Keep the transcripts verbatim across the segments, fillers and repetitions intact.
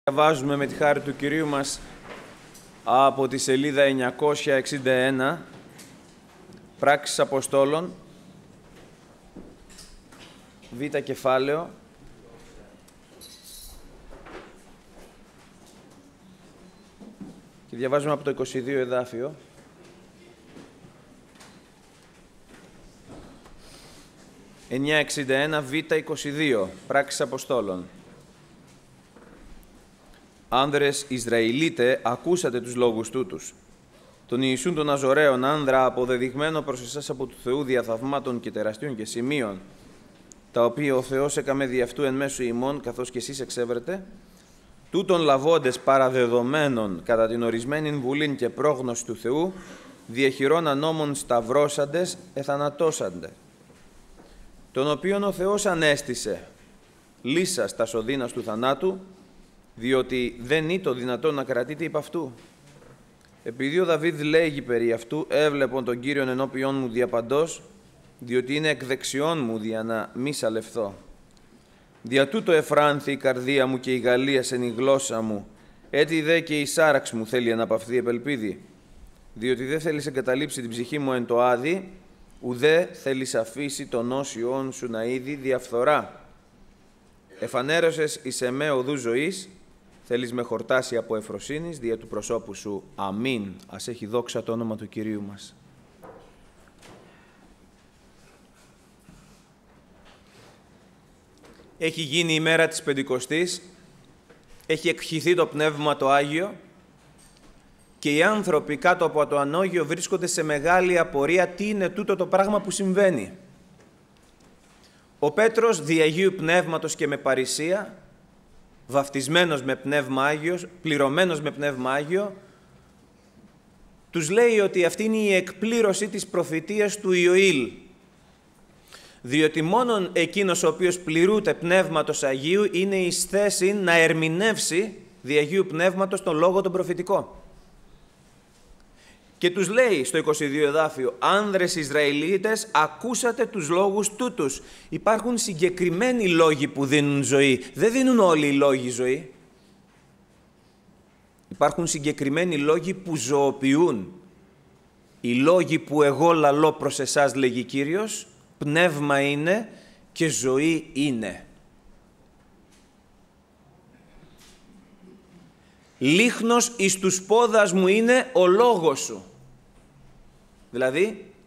Διαβάζουμε με τη χάρη του Κυρίου μας από τη σελίδα εννιακόσια εξήντα ένα, Πράξεις Αποστόλων, Β κεφάλαιο, και διαβάζουμε από το είκοσι δύο εδάφιο. εννιακόσια εξήντα ένα Β είκοσι δύο, Πράξεις Αποστόλων. Άνδρες Ισραηλίτε, ακούσατε τους λόγους τούτους. Τον Ιησούν τον Ναζωραίον, άνδρα αποδεδειγμένο προς εσάς από του Θεού διαθαυμάτων και τεραστίων και σημείων, τα οποία ο Θεός έκαμε δι' αυτού εν μέσω ημών, καθώς και εσείς εξέβρετε, τούτων λαβώντες παραδεδομένων κατά την ορισμένη βουλήν και πρόγνωση του Θεού, διεχειρών ανώμων σταυρώσαντες, εθανατώσαντε, τον οποίον ο Θεός ανέστησε, λύσας τας οδύνας του θανάτου, διότι δεν είναι το δυνατόν να κρατείται υπ' αυτού. Επειδή ο Δαβίδ λέγει περί αυτού, έβλεπον τον Κύριον ενώπιον μου διαπαντός, διότι είναι εκ δεξιών μου δια να μη σαλευθώ. Δια τούτο εφράνθη η καρδία μου και η γαλλίασεν η γλώσσα μου, έτι δε και η σάραξ μου θέλει αναπαυθεί επελπίδη, διότι δεν θέλεις εγκαταλείψει την ψυχή μου εν το άδει, ουδέ θέλεις αφήσει τον όσιον σου να είδει διαφθορά. Εφανέρωσες εις εμέ οδού ζωής, θέλεις με χορτάσει από ευφροσύνης δια του προσώπου σου. Αμήν. Ας έχει δόξα το όνομα του Κυρίου μας. Έχει γίνει η μέρα της Πεντηκοστής, έχει εκχυθεί το Πνεύμα το Άγιο και οι άνθρωποι κάτω από το ανώγιο βρίσκονται σε μεγάλη απορία τι είναι τούτο το πράγμα που συμβαίνει. Ο Πέτρος δι' Αγίου Πνεύματος και με παρησία, βαφτισμένος με Πνεύμα Άγιο, πληρωμένος με Πνεύμα Άγιο, τους λέει ότι αυτή είναι η εκπλήρωση της προφητείας του Ιωήλ. Διότι μόνον εκείνος ο οποίος πληρούται Πνεύματος Αγίου είναι εις θέση να ερμηνεύσει δι' Αγίου Πνεύματος τον λόγο τον προφητικό. Και τους λέει στο είκοσι δύο εδάφιο, άνδρες Ισραηλίτες, ακούσατε τους λόγους τούτους. Υπάρχουν συγκεκριμένοι λόγοι που δίνουν ζωή. Δεν δίνουν όλοι οι λόγοι ζωή. Υπάρχουν συγκεκριμένοι λόγοι που ζωοποιούν. Οι λόγοι που εγώ λαλώ προς εσάς, λέγει Κύριος, πνεύμα είναι και ζωή είναι. Λίχνος εις τους πόδας μου είναι ο λόγος σου. Δηλαδή,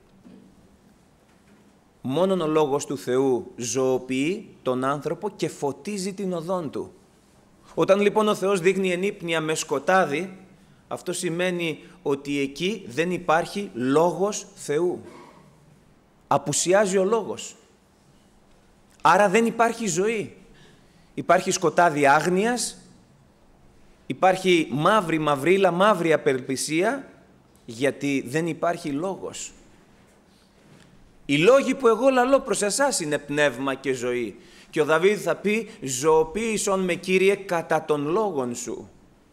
μόνον ο λόγος του Θεού ζωοποιεί τον άνθρωπο και φωτίζει την οδόν του. Όταν λοιπόν ο Θεός δείχνει ενύπνοια με σκοτάδι, αυτό σημαίνει ότι εκεί δεν υπάρχει λόγος Θεού. Απουσιάζει ο λόγος. Άρα δεν υπάρχει ζωή. Υπάρχει σκοτάδι άγνοιας, υπάρχει μαύρη μαυρίλα, μαύρη απελπισία, γιατί δεν υπάρχει λόγος. Οι λόγοι που εγώ λαλώ προς εσάς είναι πνεύμα και ζωή. Και ο Δαβίδ θα πει, ζωοποίησον με Κύριε κατά των λόγων σου.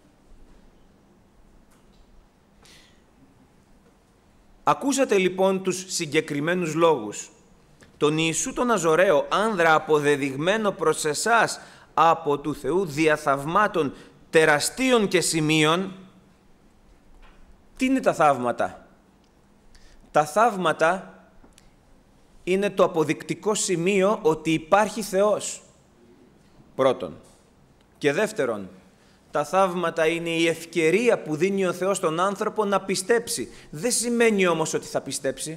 Ακούσατε λοιπόν τους συγκεκριμένους λόγους. Τον Ιησού τον Ναζωραίο, άνδρα αποδεδειγμένο προς εσάς από του Θεού διαθαυμάτων τεραστίων και σημείων. Τι είναι τα θαύματα? Τα θαύματα είναι το αποδεικτικό σημείο ότι υπάρχει Θεός, πρώτον. Και δεύτερον, τα θαύματα είναι η ευκαιρία που δίνει ο Θεός στον άνθρωπο να πιστέψει. Δεν σημαίνει όμως ότι θα πιστέψει.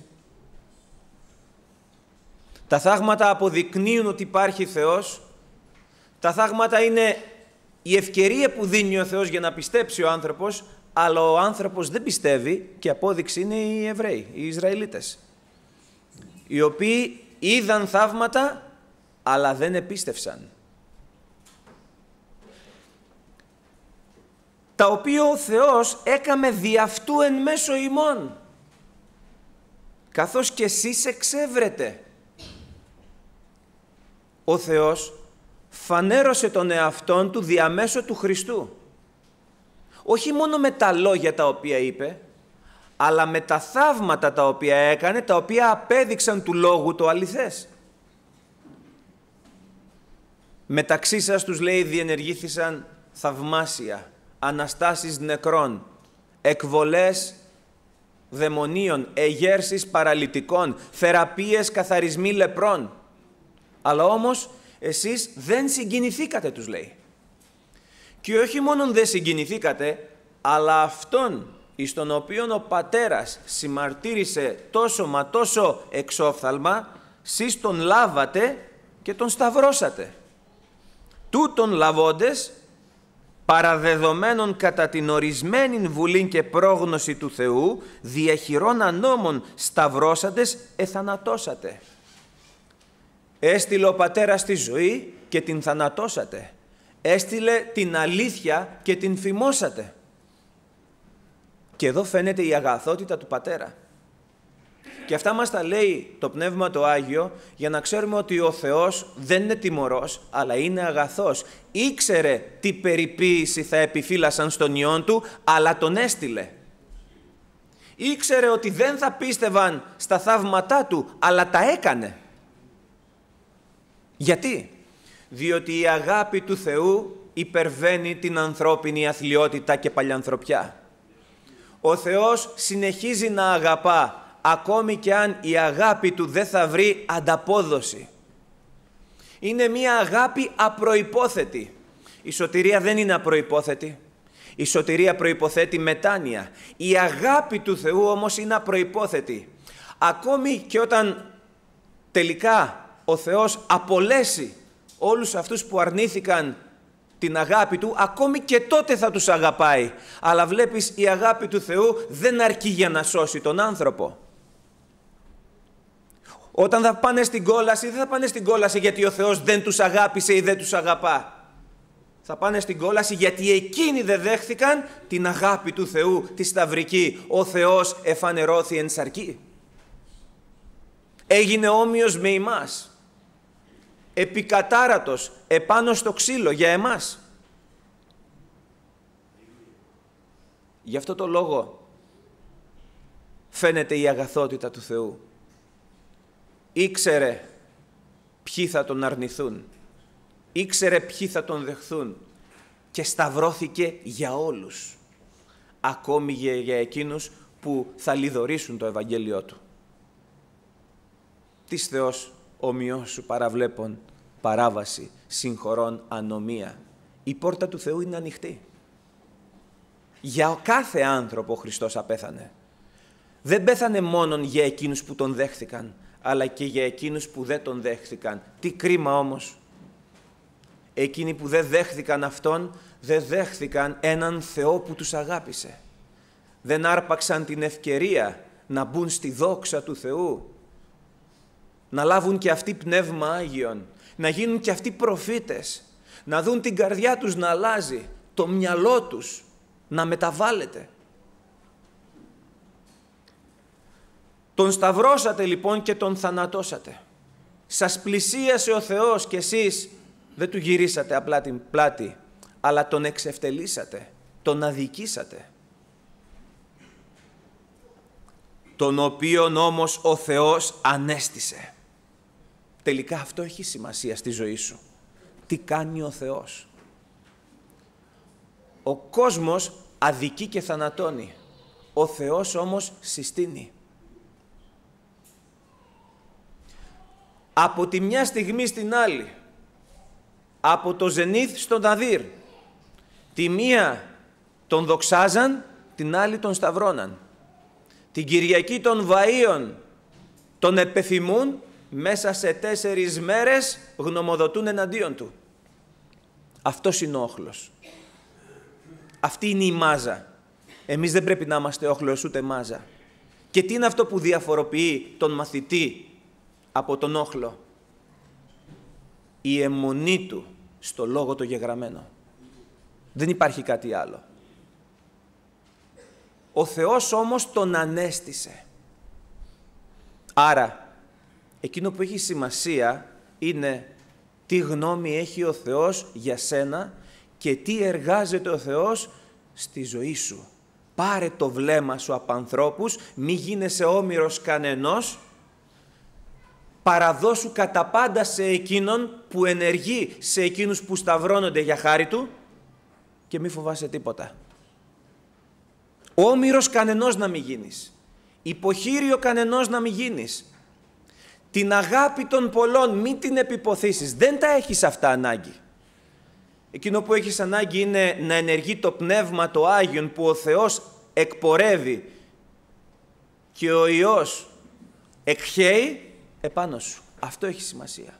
Τα θαύματα αποδεικνύουν ότι υπάρχει Θεός. Τα θαύματα είναι η ευκαιρία που δίνει ο Θεός για να πιστέψει ο άνθρωπος, αλλά ο άνθρωπος δεν πιστεύει και απόδειξη είναι οι Εβραίοι, οι Ισραηλίτες, οι οποίοι είδαν θαύματα, αλλά δεν επίστευσαν. Τα οποία ο Θεός έκαμε δι' αυτού εν μέσω ημών, καθώς και εσείς εξέβρετε. Ο Θεός φανέρωσε τον εαυτόν του διαμέσω του Χριστού. Όχι μόνο με τα λόγια τα οποία είπε, αλλά με τα θαύματα τα οποία έκανε, τα οποία απέδειξαν του λόγου το αληθές. Μεταξύ σας, τους λέει, διενεργήθησαν θαυμάσια, αναστάσεις νεκρών, εκβολές δαιμονίων, εγέρσεις παραλυτικών, θεραπείες καθαρισμοί λεπρών. Αλλά όμως εσείς δεν συγκινηθήκατε, τους λέει. Και όχι μόνον δεν συγκινηθήκατε, αλλά αυτόν εις τον οποίον ο πατέρας συμμαρτύρησε τόσο μα τόσο εξόφθαλμα, σεις τον λάβατε και τον σταυρώσατε. Τούτον λαβώντες, παραδεδομένων κατά την ορισμένη βουλή και πρόγνωση του Θεού, διαχειρών ανόμων σταυρώσαντες εθανατώσατε. Έστειλε ο πατέρας τη ζωή και την θανατώσατε. Έστειλε την αλήθεια και την φημώσατε. Και εδώ φαίνεται η αγαθότητα του πατέρα. Και αυτά μας τα λέει το Πνεύμα το Άγιο για να ξέρουμε ότι ο Θεός δεν είναι τιμωρός, αλλά είναι αγαθός. Ήξερε τι περιποίηση θα επιφύλασαν στον Υιόν του, αλλά τον έστειλε. Ήξερε ότι δεν θα πίστευαν στα θαύματά του, αλλά τα έκανε. Γιατί? Διότι η αγάπη του Θεού υπερβαίνει την ανθρώπινη αθλιότητα και παλιανθρωπιά. Ο Θεός συνεχίζει να αγαπά, ακόμη και αν η αγάπη του δεν θα βρει ανταπόδοση. Είναι μια αγάπη απροϋπόθετη. Η σωτηρία δεν είναι απροϋπόθετη. Η σωτηρία προϋποθέτει μετάνοια. Η αγάπη του Θεού όμως είναι απροϋπόθετη. Ακόμη και όταν τελικά ο Θεός απολέσει όλους αυτούς που αρνήθηκαν την αγάπη του, ακόμη και τότε θα τους αγαπάει. Αλλά βλέπεις, η αγάπη του Θεού δεν αρκεί για να σώσει τον άνθρωπο. Όταν θα πάνε στην κόλαση, δεν θα πάνε στην κόλαση γιατί ο Θεός δεν τους αγάπησε ή δεν τους αγαπά. Θα πάνε στην κόλαση γιατί εκείνοι δεν δέχθηκαν την αγάπη του Θεού, τη σταυρική. Ο Θεός εφανερώθη εν σαρκή. Έγινε όμοιος με εμάς. Επικατάρατος επάνω στο ξύλο για εμάς. Γι' αυτό το λόγο φαίνεται η αγαθότητα του Θεού. Ήξερε ποιοι θα τον αρνηθούν. Ήξερε ποιοι θα τον δεχθούν. Και σταυρώθηκε για όλους. Ακόμη για, για εκείνους που θα λιδωρήσουν το Ευαγγέλιό του. Τις Θεός ομοιός σου παραβλέπων, παράβαση, συγχωρών, ανομία. Η πόρτα του Θεού είναι ανοιχτή. Για κάθε άνθρωπο ο Χριστός απέθανε. Δεν πέθανε μόνον για εκείνους που τον δέχθηκαν, αλλά και για εκείνους που δεν τον δέχθηκαν. Τι κρίμα όμως. Εκείνοι που δεν δέχθηκαν Αυτόν, δεν δέχθηκαν έναν Θεό που τους αγάπησε. Δεν άρπαξαν την ευκαιρία να μπουν στη δόξα του Θεού, να λάβουν και αυτοί Πνεύμα Άγιον, να γίνουν και αυτοί προφήτες, να δουν την καρδιά τους να αλλάζει, το μυαλό τους να μεταβάλλεται. Τον σταυρώσατε λοιπόν και τον θανατώσατε. Σας πλησίασε ο Θεός και εσείς δεν του γυρίσατε απλά την πλάτη, αλλά τον εξευτελίσατε, τον αδικήσατε. Τον οποίον όμως ο Θεός ανέστησε. Τελικά αυτό έχει σημασία στη ζωή σου. Τι κάνει ο Θεός. Ο κόσμος αδικεί και θανατώνει. Ο Θεός όμως συστήνει. Από τη μια στιγμή στην άλλη, από το Ζενήθ στον Αδύρ, τη μία τον δοξάζαν, την άλλη τον σταυρώναν. Την Κυριακή των Βαΐων τον επεφημούν, μέσα σε τέσσερις μέρες γνωμοδοτούν εναντίον του. Αυτός είναι ο όχλος. Αυτή είναι η μάζα. Εμείς δεν πρέπει να είμαστε όχλος ούτε μάζα. Και τι είναι αυτό που διαφοροποιεί τον μαθητή από τον όχλο? Η αιμονή του στο λόγο το γεγραμμένο. Δεν υπάρχει κάτι άλλο. Ο Θεός όμως τον ανέστησε. Άρα, εκείνο που έχει σημασία είναι τι γνώμη έχει ο Θεός για σένα και τι εργάζεται ο Θεός στη ζωή σου. Πάρε το βλέμμα σου από ανθρώπους, μη γίνεσαι όμηρος κανενός, παραδώσου κατά πάντα σε εκείνον που ενεργεί, σε εκείνους που σταυρώνονται για χάρη του και μη φοβάσαι τίποτα. Όμηρος κανενός να μην γίνεις. Υποχείριο κανενός να μην γίνεις. Την αγάπη των πολλών μην την επιποθήσεις. Δεν τα έχεις αυτά ανάγκη. Εκείνο που έχεις ανάγκη είναι να ενεργεί το Πνεύμα το Άγιον που ο Θεός εκπορεύει και ο Υιός εκχέει επάνω σου. Αυτό έχει σημασία.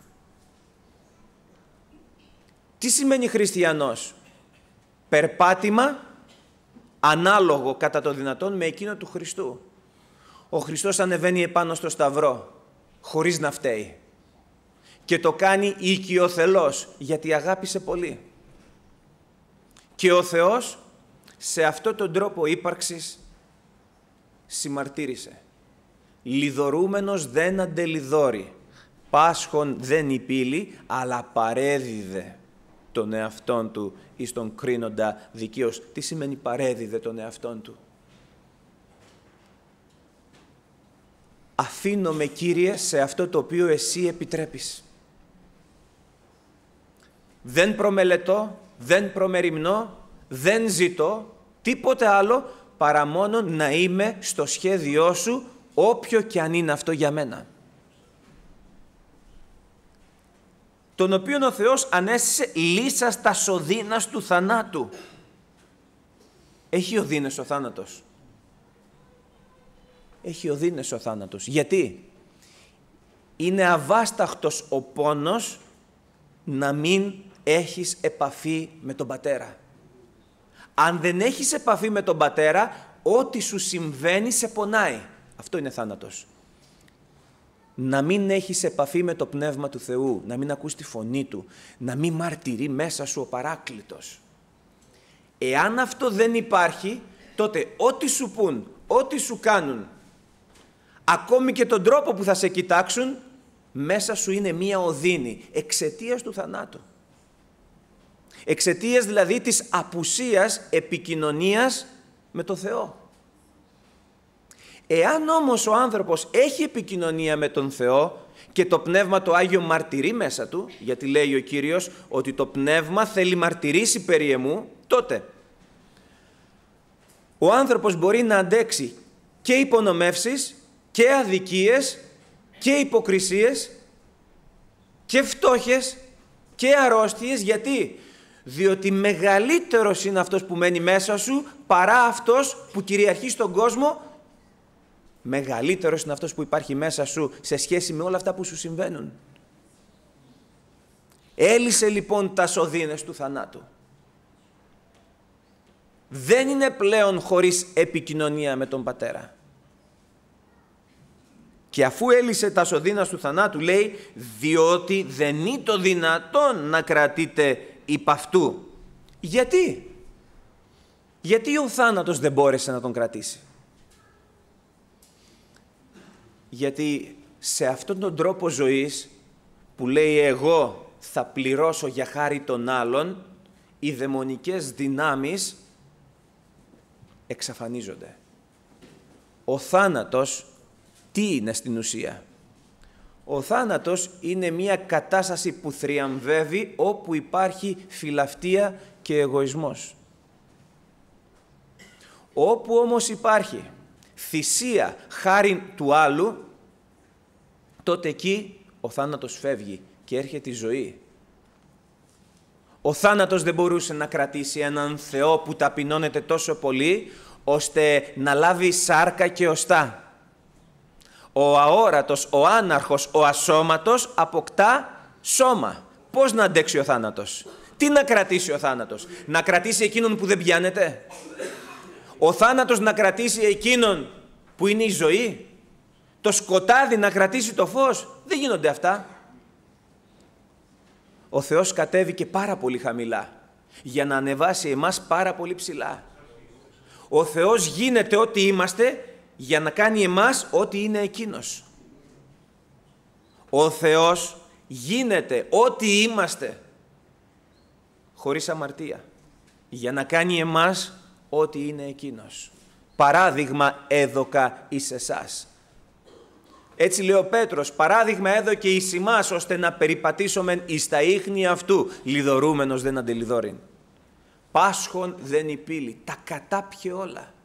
Τι σημαίνει χριστιανός? Περπάτημα ανάλογο κατά το δυνατόν με εκείνο του Χριστού. Ο Χριστός ανεβαίνει επάνω στο σταυρό χωρίς να φταίει και το κάνει οικειοθελώς γιατί αγάπησε πολύ. Και ο Θεός σε αυτό τον τρόπο ύπαρξης συμμαρτύρησε. Λιδωρούμενος δεν αντελιδώρει, πάσχων δεν υπήλει, αλλά παρέδιδε τον εαυτόν του εις τον κρίνοντα δικαίως. Τι σημαίνει παρέδιδε τον εαυτόν του? Αφήνομαι, Κύριε, σε αυτό το οποίο εσύ επιτρέπεις. Δεν προμελετώ, δεν προμεριμνώ, δεν ζητώ τίποτε άλλο παρά μόνο να είμαι στο σχέδιό σου, όποιο και αν είναι αυτό για μένα. Τον οποίον ο Θεός ανέστησε λύσας τα σωδίνας του θανάτου. Έχει οδύνες ο θάνατος. Έχει οδύνες ο θάνατος. Γιατί? Είναι αβάσταχτος ο πόνος να μην έχεις επαφή με τον Πατέρα. Αν δεν έχεις επαφή με τον Πατέρα, ό,τι σου συμβαίνει σε πονάει. Αυτό είναι θάνατος. Να μην έχεις επαφή με το Πνεύμα του Θεού, να μην ακούς τη φωνή Του, να μην μαρτυρεί μέσα σου ο Παράκλητος. Εάν αυτό δεν υπάρχει, τότε ό,τι σου πουν, ό,τι σου κάνουν, ακόμη και τον τρόπο που θα σε κοιτάξουν, μέσα σου είναι μία οδύνη, εξαιτίας του θανάτου. Εξαιτίας δηλαδή της απουσίας επικοινωνίας με το Θεό. Εάν όμως ο άνθρωπος έχει επικοινωνία με τον Θεό και το Πνεύμα το Άγιο μαρτυρεί μέσα του, γιατί λέει ο Κύριος ότι το Πνεύμα θέλει μαρτυρήσει περί εμού, τότε ο άνθρωπος μπορεί να αντέξει και υπονομεύσεις και αδικίες και υποκρισίες και φτώχες και αρρώστιες. Γιατί? Διότι μεγαλύτερος είναι αυτός που μένει μέσα σου παρά αυτός που κυριαρχεί στον κόσμο. Μεγαλύτερος είναι αυτός που υπάρχει μέσα σου σε σχέση με όλα αυτά που σου συμβαίνουν. Έλυσε λοιπόν τα σωδίνες του θανάτου. Δεν είναι πλέον χωρίς επικοινωνία με τον Πατέρα. Και αφού έλυσε τα σωδίνας του θανάτου, λέει, διότι δεν είναι το δυνατόν να κρατείτε υπ' αυτού. Γιατί? Γιατί ο θάνατος δεν μπόρεσε να τον κρατήσει? Γιατί σε αυτόν τον τρόπο ζωής που λέει εγώ θα πληρώσω για χάρη των άλλων, οι δαιμονικές δυνάμεις εξαφανίζονται. Ο θάνατος τι είναι στην ουσία? Ο θάνατος είναι μια κατάσταση που θριαμβεύει όπου υπάρχει φιλαυτία και εγωισμός. Όπου όμως υπάρχει θυσία χάριν του άλλου, τότε εκεί ο θάνατος φεύγει και έρχεται η ζωή. Ο θάνατος δεν μπορούσε να κρατήσει έναν Θεό που ταπεινώνεται τόσο πολύ, ώστε να λάβει σάρκα και οστά. Ο αόρατος, ο άναρχος, ο ασώματος αποκτά σώμα. Πώς να αντέξει ο θάνατος? Τι να κρατήσει ο θάνατος? Να κρατήσει εκείνον που δεν πιάνεται? Ο θάνατος να κρατήσει εκείνον που είναι η ζωή? Το σκοτάδι να κρατήσει το φως? Δεν γίνονται αυτά. Ο Θεός κατέβηκε πάρα πολύ χαμηλά για να ανεβάσει εμάς πάρα πολύ ψηλά. Ο Θεός γίνεται ό,τι είμαστε για να κάνει εμάς ό,τι είναι Εκείνος. Ο Θεός γίνεται ό,τι είμαστε χωρίς αμαρτία για να κάνει εμάς ό,τι είναι Εκείνος. Παράδειγμα έδωκα εις εσάς. Έτσι λέει ο Πέτρος, παράδειγμα έδωκε εις ημάς, ώστε να περιπατήσομεν εις τα ίχνη αυτού, λιδωρούμενος δεν αντελιδώρην. Πάσχων δεν υπήλει. Τα κατάπιε όλα.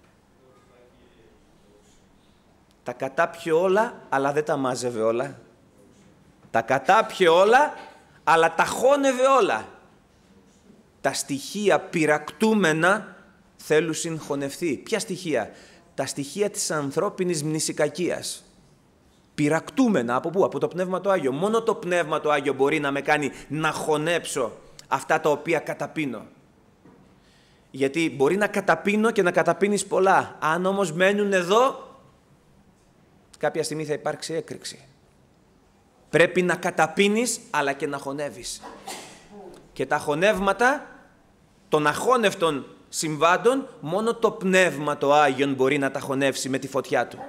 Τα κατάπιε όλα, αλλά δεν τα μάζευε όλα. Τα κατάπιε όλα, αλλά τα χώνευε όλα. Τα στοιχεία πυρακτούμενα θέλουν συγχωνευτεί. Ποια στοιχεία? Τα στοιχεία της ανθρώπινης μνησικακίας. Πυρακτούμενα. Από πού? Από το Πνεύμα το Άγιο. Μόνο το Πνεύμα το Άγιο μπορεί να με κάνει να χωνέψω αυτά τα οποία καταπίνω. Γιατί μπορεί να καταπίνω και να καταπίνεις πολλά. Αν όμως μένουν εδώ, κάποια στιγμή θα υπάρξει έκρηξη. Πρέπει να καταπίνεις, αλλά και να χωνεύεις. Και τα χωνεύματα των αχώνευτων συμβάντων, μόνο το Πνεύμα το Άγιον μπορεί να τα χωνεύσει με τη φωτιά του.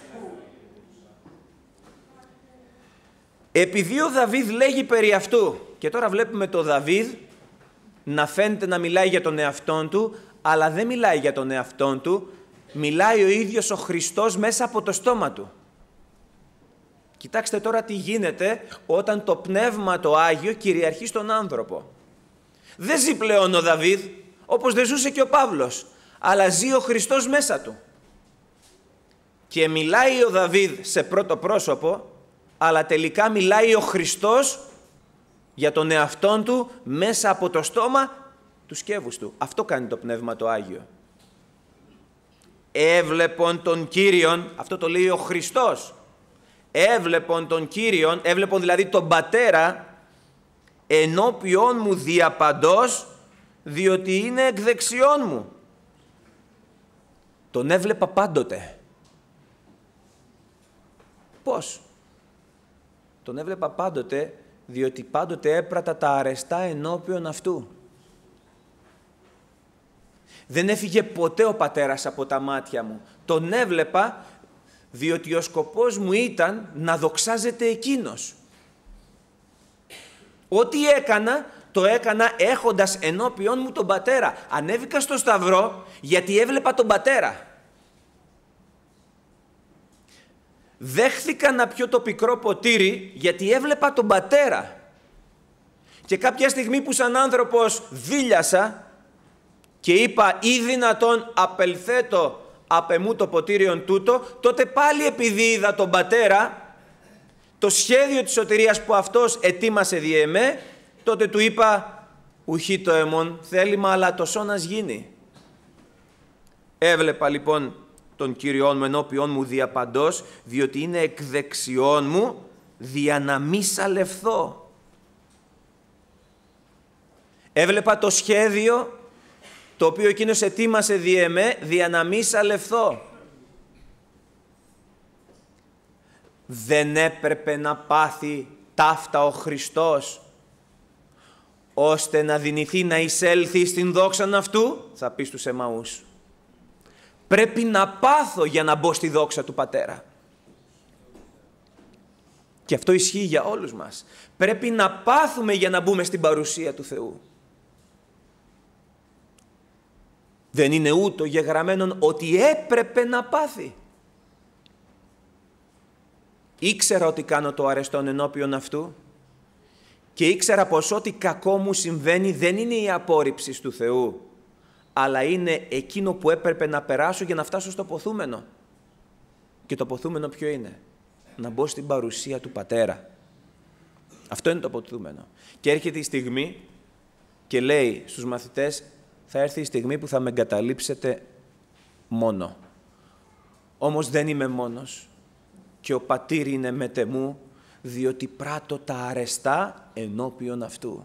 Επειδή ο Δαβίδ λέγει περί αυτού, και τώρα βλέπουμε το Δαβίδ να φαίνεται να μιλάει για τον εαυτόν του, αλλά δεν μιλάει για τον εαυτόν του, μιλάει ο ίδιος ο Χριστός μέσα από το στόμα του. Κοιτάξτε τώρα τι γίνεται όταν το Πνεύμα το Άγιο κυριαρχεί στον άνθρωπο. Δεν ζει πλέον ο Δαβίδ, όπως δεν ζούσε και ο Παύλος, αλλά ζει ο Χριστός μέσα του. Και μιλάει ο Δαβίδ σε πρώτο πρόσωπο, αλλά τελικά μιλάει ο Χριστός για τον εαυτόν του μέσα από το στόμα του σκεύους του. Αυτό κάνει το Πνεύμα το Άγιο. Έβλεπον τον Κύριον, αυτό το λέει ο Χριστός, έβλεπον τον Κύριον, έβλεπον δηλαδή τον Πατέρα, ενώπιον μου διαπαντός, διότι είναι εκ δεξιών μου. Τον έβλεπα πάντοτε. Πώς? Τον έβλεπα πάντοτε, διότι πάντοτε έπρατα τα αρεστά ενώπιον αυτού. Δεν έφυγε ποτέ ο Πατέρας από τα μάτια μου. Τον έβλεπα, διότι ο σκοπός μου ήταν να δοξάζεται εκείνος. Ό,τι έκανα, το έκανα έχοντας ενώπιον μου τον Πατέρα. Ανέβηκα στο Σταυρό, γιατί έβλεπα τον Πατέρα. Δέχθηκα να πιω το πικρό ποτήρι, γιατί έβλεπα τον Πατέρα. Και κάποια στιγμή που σαν άνθρωπος δίλιασα και είπα ή δυνατόν απελθέτω απ' εμού το ποτήριον τούτο, τότε πάλι επειδή είδα τον Πατέρα, το σχέδιο της σωτηρίας που αυτός ετοίμασε δι' εμέ, τότε του είπα ουχή το εμόν θέλημα, αλλά το σώνας γίνει. Έβλεπα λοιπόν τον Κύριον μου ενώπιον μου διαπαντός, διότι είναι εκ δεξιών μου, δια να μη σαλευθώ. Έβλεπα το σχέδιο το οποίο εκείνος ετοίμασε δι' εμέ, δια να μη σαλευθώ. Δεν έπρεπε να πάθει ταύτα ο Χριστός, ώστε να δυνηθεί να εισέλθει στην δόξαν αυτού, θα πει στους Εμαούς. Πρέπει να πάθω για να μπω στη δόξα του Πατέρα. Και αυτό ισχύει για όλους μας. Πρέπει να πάθουμε για να μπούμε στην παρουσία του Θεού. Δεν είναι ούτω γεγραμμένον ότι έπρεπε να πάθει. Ήξερα ότι κάνω το αρεστόν ενώπιον αυτού και ήξερα πως ό,τι κακό μου συμβαίνει δεν είναι η απόρριψη του Θεού, αλλά είναι εκείνο που έπρεπε να περάσω για να φτάσω στο ποθούμενο. Και το ποθούμενο ποιο είναι? Να μπω στην παρουσία του Πατέρα. Αυτό είναι το ποθούμενο. Και έρχεται η στιγμή και λέει στους μαθητές, θα έρθει η στιγμή που θα με εγκαταλείψετε μόνο. Όμως δεν είμαι μόνος και ο Πατήρ είναι μετεμού, διότι πράττω τα αρεστά ενώπιον αυτού.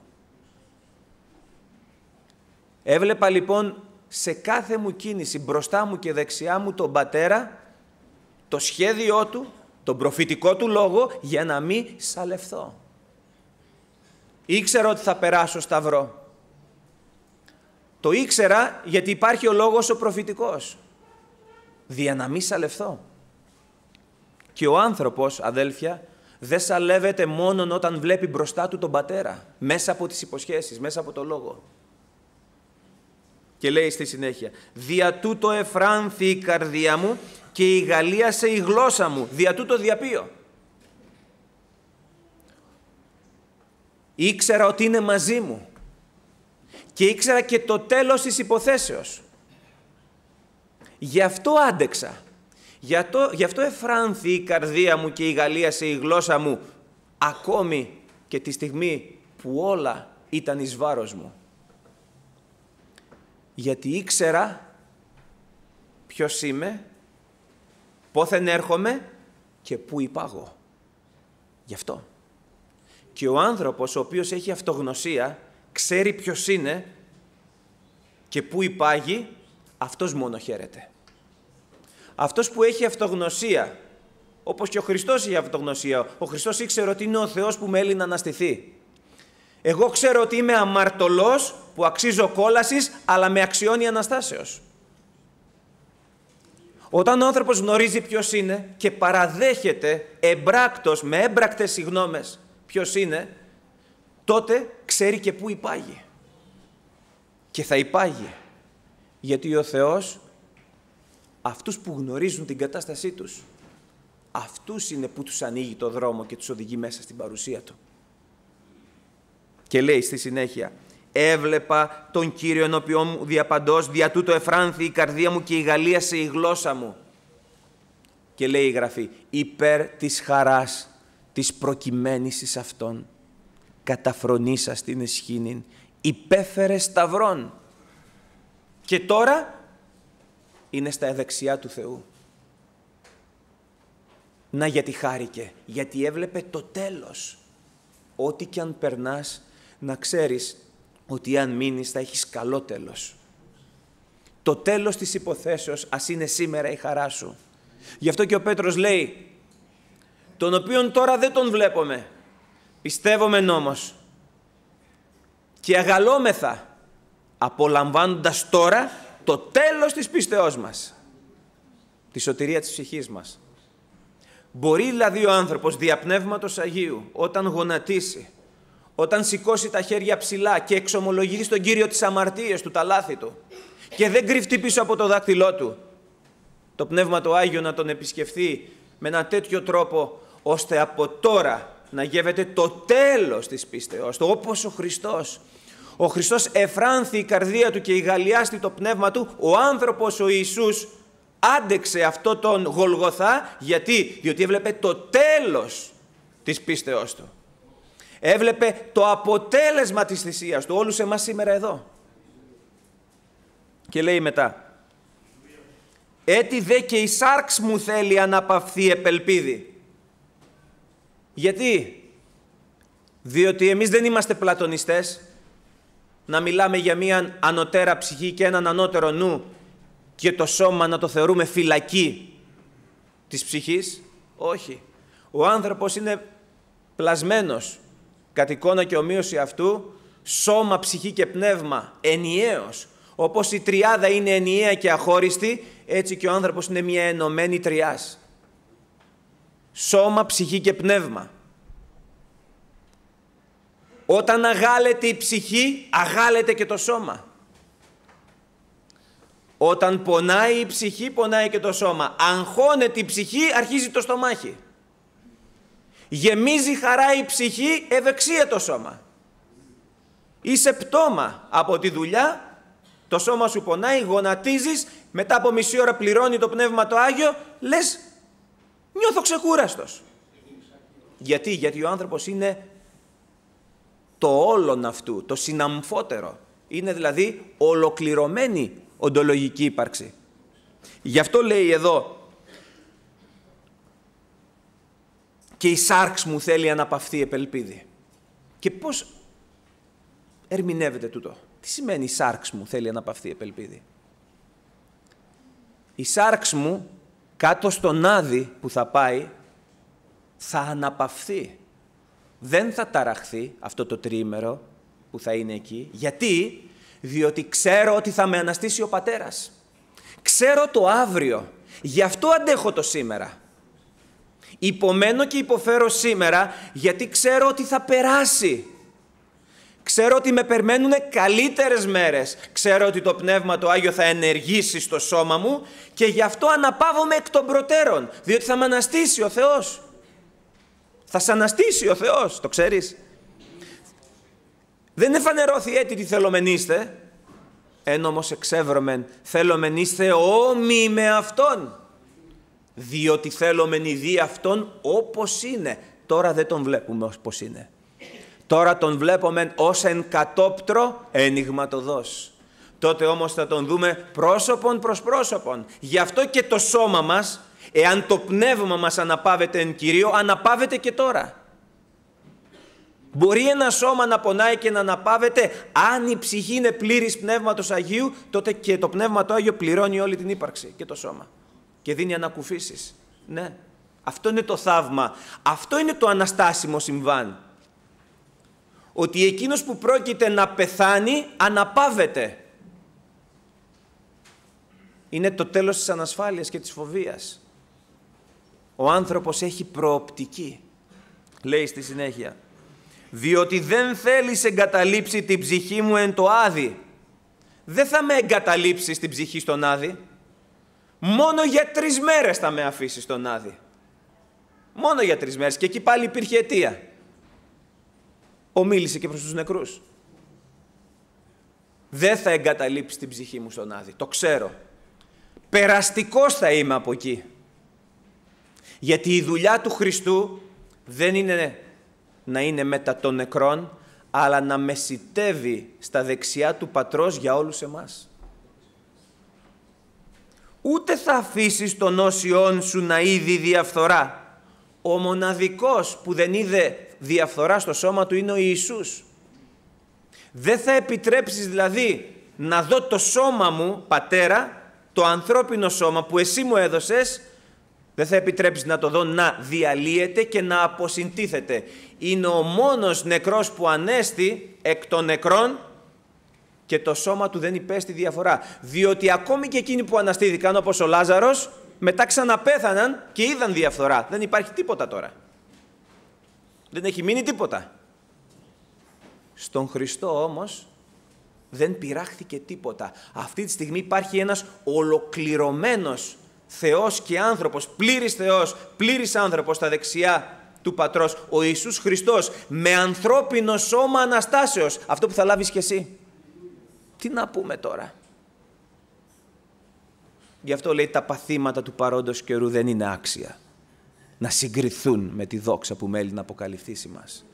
Έβλεπα λοιπόν σε κάθε μου κίνηση, μπροστά μου και δεξιά μου, τον Πατέρα, το σχέδιό του, τον προφητικό του λόγο, για να μην σαλευθώ. Ήξερα ότι θα περάσω σταυρό. Το ήξερα γιατί υπάρχει ο λόγος ο προφητικός. Δια να μην σαλευθώ. Και ο άνθρωπος, αδέλφια, δεν σαλεύεται μόνον όταν βλέπει μπροστά του τον Πατέρα, μέσα από τις υποσχέσεις, μέσα από το λόγο. Και λέει στη συνέχεια, δια τούτο εφράνθη η καρδία μου και η γαλλίασε η γλώσσα μου, δια τούτο διαπείω. Ήξερα ότι είναι μαζί μου και ήξερα και το τέλος της υποθέσεως. Γι' αυτό άντεξα. Γι' αυτό, γι' αυτό εφράνθη η καρδία μου και η γαλλίασε η γλώσσα μου, ακόμη και τη στιγμή που όλα ήταν εις βάρος μου. Γιατί ήξερα ποιος είμαι, πόθεν έρχομαι και πού υπάγω. Γι' αυτό. Και ο άνθρωπος ο οποίος έχει αυτογνωσία, ξέρει ποιος είναι και πού υπάγει, αυτός μόνο χαίρεται. Αυτός που έχει αυτογνωσία, όπως και ο Χριστός είχε αυτογνωσία, ο Χριστός ήξερε ότι είναι ο Θεός που με έλει να αναστηθεί. Εγώ ξέρω ότι είμαι αμαρτωλός, που αξίζω κόλασης, αλλά με αξιώνει Αναστάσεως. Όταν ο άνθρωπος γνωρίζει ποιος είναι και παραδέχεται εμπράκτος, με έμπρακτες συγγνώμες, ποιος είναι, τότε ξέρει και πού υπάγει. Και θα υπάγει. Γιατί ο Θεός, αυτούς που γνωρίζουν την κατάστασή τους, αυτούς είναι που τους ανοίγει το δρόμο και τους οδηγεί μέσα στην παρουσία Του. Και λέει στη συνέχεια, έβλεπα τον Κύριο ενώπιόν μου διαπαντός, δια τούτο εφράνθη η καρδία μου και η γαλλίασε η γλώσσα μου. Και λέει η Γραφή, υπέρ της χαράς της προκειμένης εις αυτόν, καταφρονήσα στην εσχήνην, υπέφερε σταυρών. Και τώρα είναι στα δεξιά του Θεού. Να γιατί χάρηκε, γιατί έβλεπε το τέλος. Ό,τι και αν περνάς, να ξέρεις ότι αν μείνεις θα έχεις καλό τέλος. Το τέλος της υποθέσεως ας είναι σήμερα η χαρά σου. Γι' αυτό και ο Πέτρος λέει, τον οποίον τώρα δεν τον βλέπουμε, πιστεύομεν όμως και αγαλόμεθα, απολαμβάνοντας τώρα το τέλος της πίστεώς μας, τη σωτηρία της ψυχής μας. Μπορεί δηλαδή ο άνθρωπος δια Πνεύματος Αγίου, όταν γονατίσει, όταν σηκώσει τα χέρια ψηλά και εξομολογηθεί στον Κύριο τις αμαρτίες του, τα λάθη του, και δεν κρυφτεί πίσω από το δάκτυλό του, το Πνεύμα το Άγιο να τον επισκεφθεί με ένα τέτοιο τρόπο, ώστε από τώρα να γεύεται το τέλος της πίστεως του, όπως ο Χριστός. Ο Χριστός εφράνθη η καρδία του και γαλλιάστη το πνεύμα του, ο άνθρωπος ο Ιησούς άντεξε αυτό τον Γολγοθά, γιατί, διότι έβλεπε το τέλος της πίστεώς του. Έβλεπε το αποτέλεσμα της θυσίας του, όλους εμάς σήμερα εδώ. Και λέει μετά, έτι δε και η σάρξ μου θέλει αναπαυθεί επελπίδη. Γιατί? Διότι εμείς δεν είμαστε πλατωνιστές, να μιλάμε για μία ανωτέρα ψυχή και έναν ανώτερο νου και το σώμα να το θεωρούμε φυλακή της ψυχής. Όχι. Ο άνθρωπος είναι πλασμένος κατ' εικόνα και ομοίωση αυτού, σώμα, ψυχή και πνεύμα, ενιαίος. Όπως η τριάδα είναι ενιαία και αχώριστη, έτσι και ο άνθρωπος είναι μια ενωμένη τριάς. Σώμα, ψυχή και πνεύμα. Όταν αγάλεται η ψυχή, αγάλεται και το σώμα. Όταν πονάει η ψυχή, πονάει και το σώμα. Αγχώνεται η ψυχή, αρχίζει το στομάχι. Γεμίζει χαρά η ψυχή, ευεξία το σώμα. Είσαι πτώμα από τη δουλειά, το σώμα σου πονάει, γονατίζεις, μετά από μισή ώρα πληρώνει το Πνεύμα το Άγιο, λες, νιώθω ξεκούραστος. Γιατί, γιατί ο άνθρωπος είναι το όλον αυτού, το συναμφότερο. Είναι δηλαδή ολοκληρωμένη οντολογική ύπαρξη. Γι' αυτό λέει εδώ, και η σάρξ μου θέλει αναπαυθεί επελπίδη. Και πώς ερμηνεύεται τούτο? Τι σημαίνει η σάρξ μου θέλει αναπαυθεί επελπίδη? Η σάρξ μου κάτω στον άδη που θα πάει θα αναπαυθεί. Δεν θα ταραχθεί αυτό το τριήμερο που θα είναι εκεί. Γιατί? Διότι ξέρω ότι θα με αναστήσει ο Πατέρας. Ξέρω το αύριο. Γι' αυτό αντέχω το σήμερα. Υπομένω και υποφέρω σήμερα γιατί ξέρω ότι θα περάσει. Ξέρω ότι με περιμένουν καλύτερες μέρες. Ξέρω ότι το Πνεύμα το Άγιο θα ενεργήσει στο σώμα μου και γι' αυτό αναπαύομαι εκ των προτέρων. Διότι θα με αναστήσει ο Θεός. Θα σε αναστήσει ο Θεός, το ξέρεις. Δεν εφανερώθη έτη τι θέλομεν είστε, εν όμως εξεύρωμεν θέλομεν είστε όμοιοι με Αυτόν, διότι θέλομεν ειδεί Αυτόν όπως είναι. Τώρα δεν τον βλέπουμε όπως είναι. Τώρα τον βλέπουμε ως εν κατόπτρο ενιγματωδώς. Τότε όμως θα τον δούμε πρόσωπον προς πρόσωπον. Γι' αυτό και το σώμα μας, εάν το πνεύμα μας αναπαύεται εν Κυρίω, αναπαύεται και τώρα. Μπορεί ένα σώμα να πονάει και να αναπαύεται, αν η ψυχή είναι πλήρης Πνεύματος Αγίου, τότε και το Πνεύμα το Άγιο πληρώνει όλη την ύπαρξη και το σώμα. Και δίνει ανακουφίσεις. Ναι, αυτό είναι το θαύμα. Αυτό είναι το αναστάσιμο συμβάν. Ότι εκείνος που πρόκειται να πεθάνει, αναπαύεται. Είναι το τέλος της ανασφάλειας και της φοβίας. Ο άνθρωπος έχει προοπτική. Λέει στη συνέχεια, διότι δεν θέλεις εγκαταλείψει την ψυχή μου εν το άδει. Δεν θα με εγκαταλείψεις την ψυχή στον άδει. Μόνο για τρεις μέρες θα με αφήσεις στον άδει. Μόνο για τρεις μέρες. Και εκεί πάλι υπήρχε αιτία. Ομίλησε και προς τους νεκρούς. Δεν θα εγκαταλείψεις την ψυχή μου στον άδει. Το ξέρω. Περαστικός θα είμαι από εκεί. Γιατί η δουλειά του Χριστού δεν είναι να είναι μετά των νεκρών, αλλά να μεσιτεύει στα δεξιά του Πατρός για όλους εμάς. Ούτε θα αφήσεις τον όσιον σου να είδει διαφθορά. Ο μοναδικός που δεν είδε διαφθορά στο σώμα του είναι ο Ιησούς. Δεν θα επιτρέψεις δηλαδή να δω το σώμα μου, Πατέρα, το ανθρώπινο σώμα που εσύ μου έδωσες, δεν θα επιτρέψεις να το δω να διαλύεται και να αποσυντίθεται. Είναι ο μόνος νεκρός που ανέστη εκ των νεκρών και το σώμα του δεν υπέστη διαφορά. Διότι ακόμη και εκείνοι που αναστήθηκαν, όπως ο Λάζαρος, μετά ξαναπέθαναν και είδαν διαφθορά. Δεν υπάρχει τίποτα τώρα. Δεν έχει μείνει τίποτα. Στον Χριστό όμως δεν πειράχθηκε τίποτα. Αυτή τη στιγμή υπάρχει ένας ολοκληρωμένος Θεός και άνθρωπος, πλήρης Θεός, πλήρης άνθρωπος στα δεξιά του Πατρός, ο Ιησούς Χριστός, με ανθρώπινο σώμα Αναστάσεως. Αυτό που θα λάβεις και εσύ. Τι να πούμε τώρα. Γι' αυτό λέει τα παθήματα του παρόντος καιρού δεν είναι άξια να συγκριθούν με τη δόξα που μέλει να αποκαλυφθεί σε μας.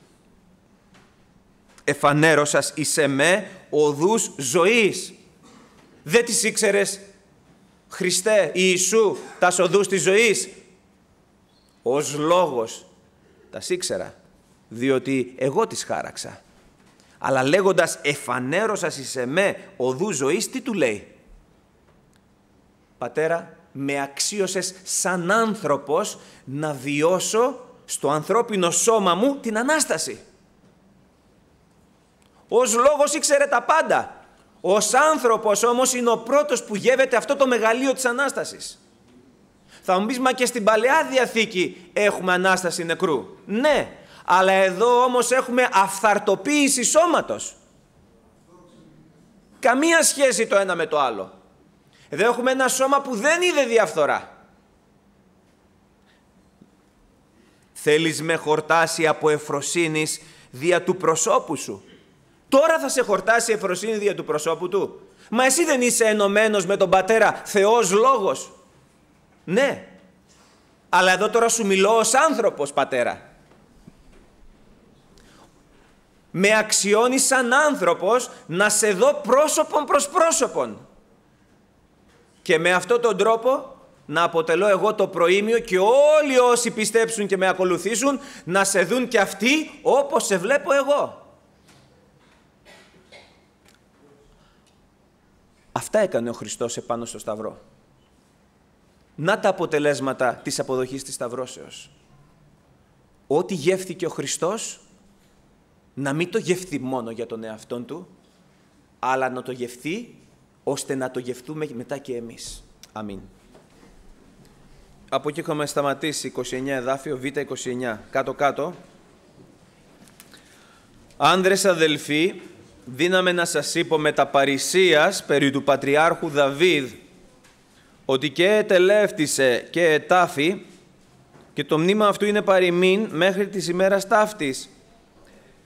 Εφανέρωσας εις εμέ οδούς ζωής. Δεν τις ήξερες, Χριστέ, Ιησού, τας οδούς της ζωής? Ως λόγος τας ήξερα, διότι εγώ τις χάραξα. Αλλά λέγοντας εφανέρωσας εις εμέ οδούς ζωής, τι του λέει? Πατέρα, με αξίωσες σαν άνθρωπος να βιώσω στο ανθρώπινο σώμα μου την Ανάσταση. Ως λόγος ήξερε τα πάντα. Ως άνθρωπος όμως είναι ο πρώτος που γεύεται αυτό το μεγαλείο της Ανάστασης. Θα μου πεις, μα και στην Παλαιά Διαθήκη έχουμε Ανάσταση νεκρού. Ναι, αλλά εδώ όμως έχουμε αυθαρτοποίηση σώματος. Καμία σχέση το ένα με το άλλο. Εδώ έχουμε ένα σώμα που δεν είδε διαφθορά. Θέλεις με χορτάσει από ευφροσύνης δια του προσώπου σου. Τώρα θα σε χορτάσει η ευφροσύνη δια του προσώπου του. Μα εσύ δεν είσαι ενωμένος με τον Πατέρα, Θεός Λόγος? Ναι. Αλλά εδώ τώρα σου μιλώ ως άνθρωπος, Πατέρα. Με αξιώνει σαν άνθρωπος να σε δω πρόσωπον προς πρόσωπον. Και με αυτόν τον τρόπο να αποτελώ εγώ το προήμιο και όλοι όσοι πιστέψουν και με ακολουθήσουν να σε δουν και αυτοί όπως σε βλέπω εγώ. Αυτά έκανε ο Χριστός επάνω στο Σταυρό. Να τα αποτελέσματα της αποδοχής της Σταυρώσεως. Ό,τι γεύθηκε ο Χριστός, να μην το γευθεί μόνο για τον εαυτόν του, αλλά να το γευθεί ώστε να το γευτούμε μετά και εμείς. Αμήν. Από εκεί έχουμε σταματήσει είκοσι εννέα εδάφιο, Β είκοσι εννέα, κάτω-κάτω. Άνδρες αδελφοί, δύναμε να σας είπω με τα παρησίας περί του Πατριάρχου Δαβίδ, ότι και ετελεύτησε και ετάφη, και το μνήμα αυτού είναι παροιμήν μέχρι της ημέρας ταύτης.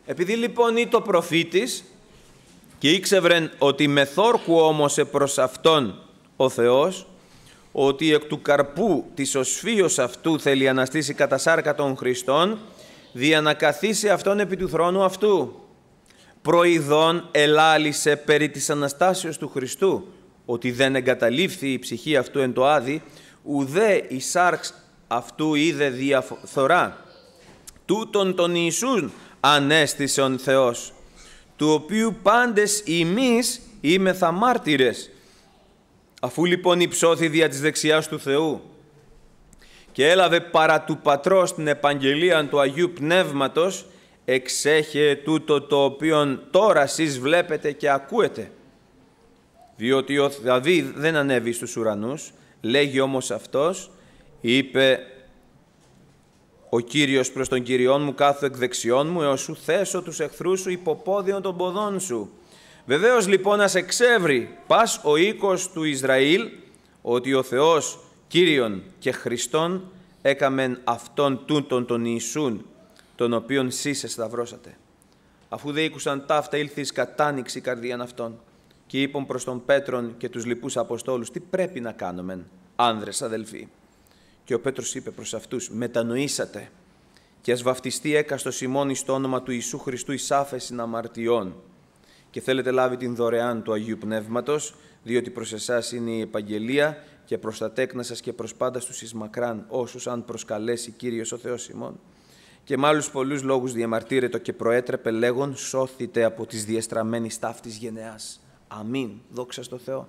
Επειδή λοιπόν ή το προφήτης και ήξευρεν ότι μεθόρκου όμως προς αυτόν ο Θεός, ότι εκ του καρπού της οσφίως αυτού θέλει αναστήσει κατά σάρκα των Χριστών, δια να καθίσει αυτόν επί του θρόνου αυτού. Προειδών ελάλησε περί της Αναστάσεως του Χριστού, ότι δεν εγκαταλείφθη η ψυχή αυτού εν το άδη, ουδέ η σάρξ αυτού είδε διαφθορά. Τούτον τον Ιησούν ανέστησον Θεός, του οποίου πάντες ημείς είμεθα μάρτυρες. Αφού λοιπόν υψώθη δια της δεξιάς του Θεού και έλαβε παρά του Πατρός την επαγγελία του Αγίου Πνεύματος, εξέχε τούτο το οποίον τώρα εσείς βλέπετε και ακούετε. Διότι ο Δαβίδ δεν ανέβη στους ουρανούς, λέγει όμως αυτός, είπε ο Κύριος προς τον Κυριόν μου κάθω εκ δεξιών μου, έως σου θέσω τους εχθρούς σου υποπόδιον των ποδών σου. Βεβαίως λοιπόν να σε εξεύρει πας ο οίκος του Ισραήλ, ότι ο Θεός Κύριον και Χριστόν έκαμεν αυτόν τούτον τον Ιησούν, τον οποίον σεις εσταυρώσατε. Αφού δε ήκουσαν ταύτα, ήλθε εις κατάνοιξη καρδίαν αυτών και είπαν προς τον Πέτρον και τους λοιπούς Αποστόλους, τι πρέπει να κάνομεν, άνδρες αδελφοί. Και ο Πέτρος είπε προς αυτούς, μετανοήσατε και ας βαφτιστεί έκαστος ημών εις το όνομα του Ιησού Χριστού εις άφεσιν αμαρτιών και θέλετε λάβει την δωρεάν του Αγίου Πνεύματος, διότι προς εσάς είναι η επαγγελία και προς τα τέκνα σας και προς πάντα στους εις μακράν όσους αν προσκαλέσει Κύριος ο Θεός ημών. Και με άλλους πολλούς λόγους διαμαρτύρετο και προέτρεπε λέγον, σώθητε από τις διεστραμμένης ταύτης γενεάς. Αμήν. Δόξα στο Θεό.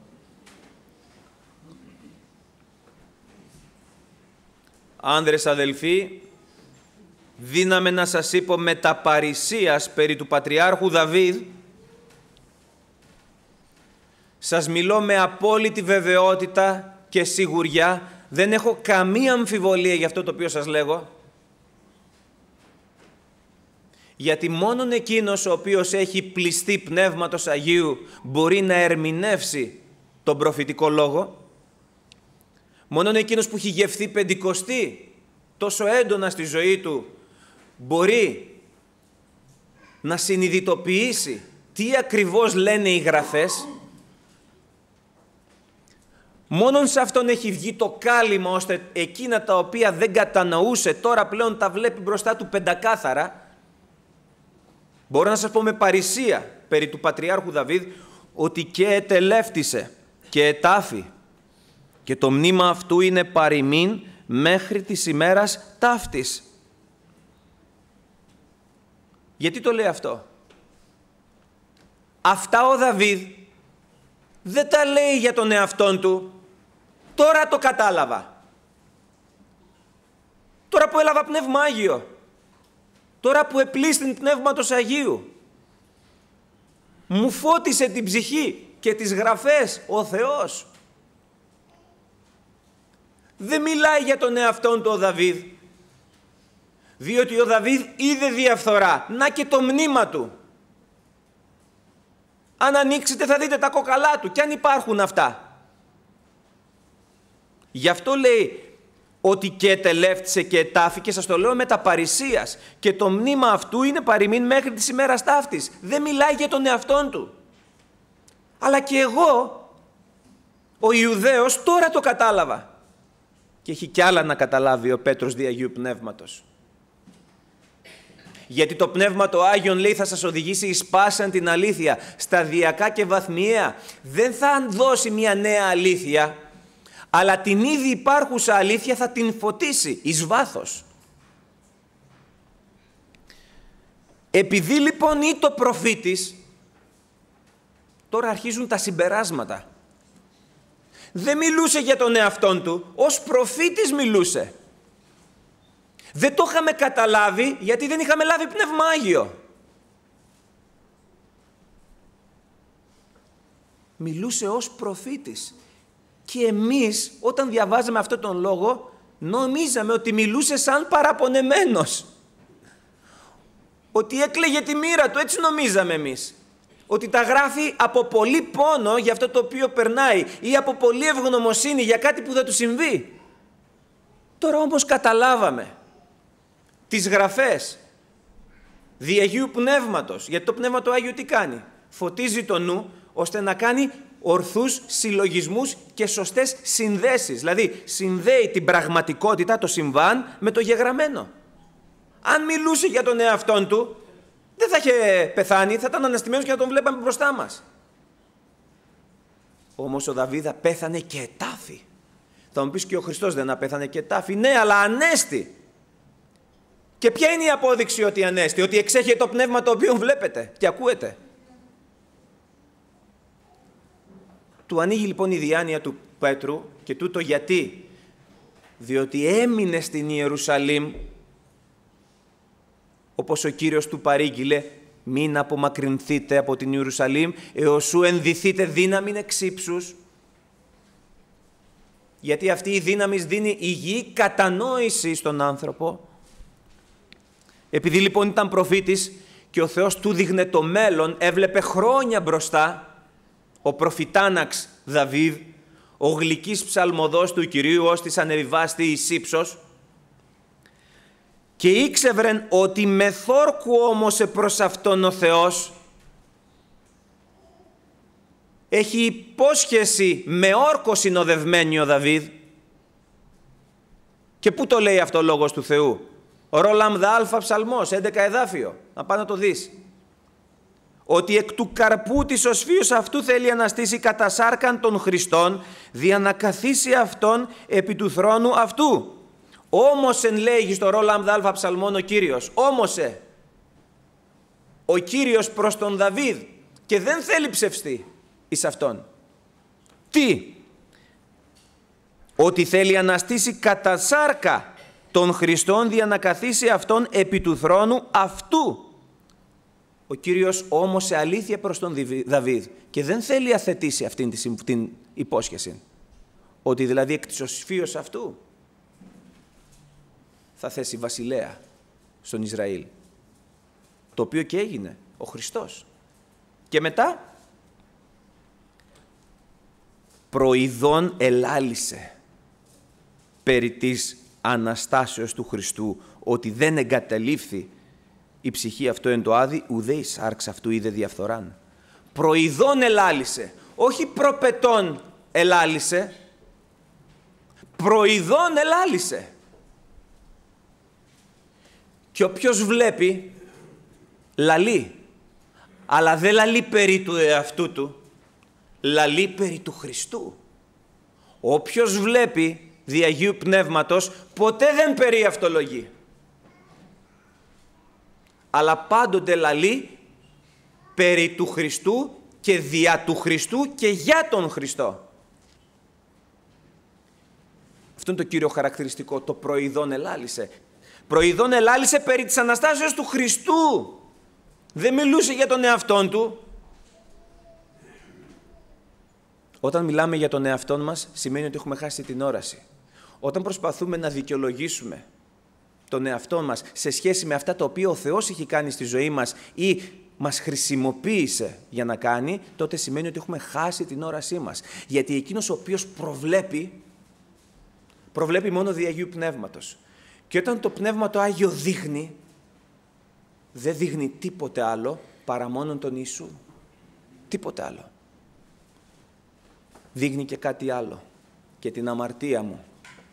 Άνδρες αδελφοί, δύναμε να σας είπω μετα παρησίας περί του Πατριάρχου Δαβίδ. Σας μιλώ με απόλυτη βεβαιότητα και σιγουριά, δεν έχω καμία αμφιβολία για αυτό το οποίο σας λέγω. Γιατί μόνον εκείνος ο οποίος έχει πληστεί Πνεύματος Αγίου μπορεί να ερμηνεύσει τον προφητικό λόγο. Μόνον εκείνος που έχει γευθεί πεντηκοστή τόσο έντονα στη ζωή του μπορεί να συνειδητοποιήσει τι ακριβώς λένε οι γραφές. Μόνον σε αυτόν έχει βγει το κάλυμα ώστε εκείνα τα οποία δεν κατανοούσε τώρα πλέον τα βλέπει μπροστά του πεντακάθαρα. Μπορώ να σας πω με παρησία περί του Πατριάρχου Δαβίδ ότι και ετελεύτησε και ετάφη και το μνήμα αυτού είναι παροιμήν μέχρι της ημέρας ταύτης. Γιατί το λέει αυτό? Αυτά ο Δαβίδ δεν τα λέει για τον εαυτόν του. Τώρα το κατάλαβα. Τώρα που έλαβα Πνεύμα Άγιο. Τώρα που επλήστην Πνεύματος Αγίου. Μου φώτισε την ψυχή και τις γραφές ο Θεός. Δεν μιλάει για τον εαυτόν του ο Δαβίδ. Διότι ο Δαβίδ είδε διαφθορά. Να και το μνήμα του. Αν ανοίξετε θα δείτε τα κοκαλά του. Και αν υπάρχουν αυτά. Γι' αυτό λέει ότι και ετελεύτησε και ετάφη και σας το λέω με τα παρησίας. Και το μνήμα αυτού είναι παροιμήν μέχρι της ημέρας ταύτης. Δεν μιλάει για τον εαυτόν του. Αλλά και εγώ, ο Ιουδαίος, τώρα το κατάλαβα. Και έχει κι άλλα να καταλάβει ο Πέτρος δι' Αγίου Πνεύματος. Γιατί το Πνεύμα το Άγιον λέει θα σας οδηγήσει εις πάσαν την αλήθεια, σταδιακά και βαθμιαία. Δεν θα δώσει μια νέα αλήθεια, αλλά την ήδη υπάρχουσα αλήθεια θα την φωτίσει εις βάθος. Επειδή λοιπόν ή το προφήτης, τώρα αρχίζουν τα συμπεράσματα. Δεν μιλούσε για τον εαυτόν του, ως προφήτης μιλούσε. Δεν το είχαμε καταλάβει γιατί δεν είχαμε λάβει Πνεύμα Άγιο. Μιλούσε ως προφήτης. Και εμείς όταν διαβάζαμε αυτόν τον λόγο νομίζαμε ότι μιλούσε σαν παραπονεμένος. Ότι έκλαιγε τη μοίρα του, έτσι νομίζαμε εμείς. Ότι τα γράφει από πολύ πόνο για αυτό το οποίο περνάει ή από πολύ ευγνωμοσύνη για κάτι που θα του συμβεί. Τώρα όμως καταλάβαμε τις γραφές δι' Αγίου Πνεύματος. Γιατί το Πνεύμα το Άγιο τι κάνει? Φωτίζει το νου ώστε να κάνει ορθούς συλλογισμούς και σωστές συνδέσεις. Δηλαδή συνδέει την πραγματικότητα, το συμβάν, με το γεγραμμένο. Αν μιλούσε για τον εαυτόν του, δεν θα είχε πεθάνει, θα ήταν αναστημένος και να τον βλέπαμε μπροστά μας. Όμως ο Δαβίδ πέθανε και ετάφη. Θα μου πεις, και ο Χριστός δεν απέθανε και ετάφη? Ναι, αλλά ανέστη. Και ποια είναι η απόδειξη ότι ανέστη? Ότι εξέχει το πνεύμα το οποίο βλέπετε και ακούετε. Του ανοίγει λοιπόν η διάνοια του Πέτρου, και τούτο γιατί? Διότι έμεινε στην Ιερουσαλήμ, όπως ο Κύριος του παρήγγειλε, μην απομακρυνθείτε από την Ιερουσαλήμ έως σου ενδυθείτε δύναμη εξ ύψους. Γιατί αυτή η δύναμη δίνει υγιή κατανόηση στον άνθρωπο. Επειδή λοιπόν ήταν προφήτης και ο Θεός του δείχνε το μέλλον, έβλεπε χρόνια μπροστά, ο προφητάναξ Δαβίδ, ο γλυκής ψαλμοδός του Κυρίου, ως της ανεβιβάστη εις ύψος, και ήξευρεν ότι με θόρκου όμως προς αυτόν ο Θεός έχει υπόσχεση με όρκο συνοδευμένη ο Δαβίδ. Και πού το λέει αυτό ο λόγος του Θεού? Ο Ρόλαμδα Αλφα Ψαλμός, έντεκα εδάφιο, να πάει να το δεις. Ότι εκ του καρπού της οσφίους αυτού θέλει αναστήσει κατά σάρκαν των Χριστών, δια να καθίσει αυτόν επί του θρόνου αυτού. Όμως εν λέγει στο Ρόλαμδα Αλφα Ψαλμόν ο Κύριος, όμωσε ο Κύριος προς τον Δαβίδ, και δεν θέλει ψευστή εις αυτόν. Τι? Ότι θέλει αναστήσει κατά σάρκα των Χριστών, δια να καθίσει αυτόν επί του θρόνου αυτού. Ο Κύριος όμως σε αλήθεια προς τον Δαβίδ και δεν θέλει αθετήσει αυτήν την υπόσχεση. Ότι δηλαδή εκ της οσφίως αυτού θα θέσει βασιλέα στον Ισραήλ. Το οποίο και έγινε ο Χριστός. Και μετά προειδών ελάλησε περί της Αναστάσεως του Χριστού, ότι δεν εγκαταλείφθη η ψυχή αυτό εν το άδει, ουδέ η σάρξ αυτού είδε διαφθοράν. Προειδών ελάλησε, όχι προπετών ελάλησε, προειδών ελάλησε. Και όποιος βλέπει, λαλεί, αλλά δεν λαλεί περί του εαυτού του, λαλεί περί του Χριστού. Όποιος βλέπει δι' Αγίου Πνεύματος, ποτέ δεν περιαυτολογεί, αλλά πάντοτε λαλεί περί του Χριστού και δια του Χριστού και για τον Χριστό. Αυτό είναι το κύριο χαρακτηριστικό, το προειδών ελάλησε. Προειδών ελάλησε περί της Αναστάσεως του Χριστού. Δεν μιλούσε για τον εαυτόν του. Όταν μιλάμε για τον εαυτόν μας, σημαίνει ότι έχουμε χάσει την όραση. Όταν προσπαθούμε να δικαιολογήσουμε τον εαυτό μας σε σχέση με αυτά τα οποία ο Θεός έχει κάνει στη ζωή μας ή μας χρησιμοποίησε για να κάνει, τότε σημαίνει ότι έχουμε χάσει την όρασή μας. Γιατί εκείνος ο οποίος προβλέπει, προβλέπει μόνο δι' Αγίου Πνεύματος. Και όταν το Πνεύμα το Άγιο δείχνει, δεν δείχνει τίποτε άλλο παρά μόνον τον Ιησού. Τίποτε άλλο. Δείχνει και κάτι άλλο. Και την αμαρτία μου.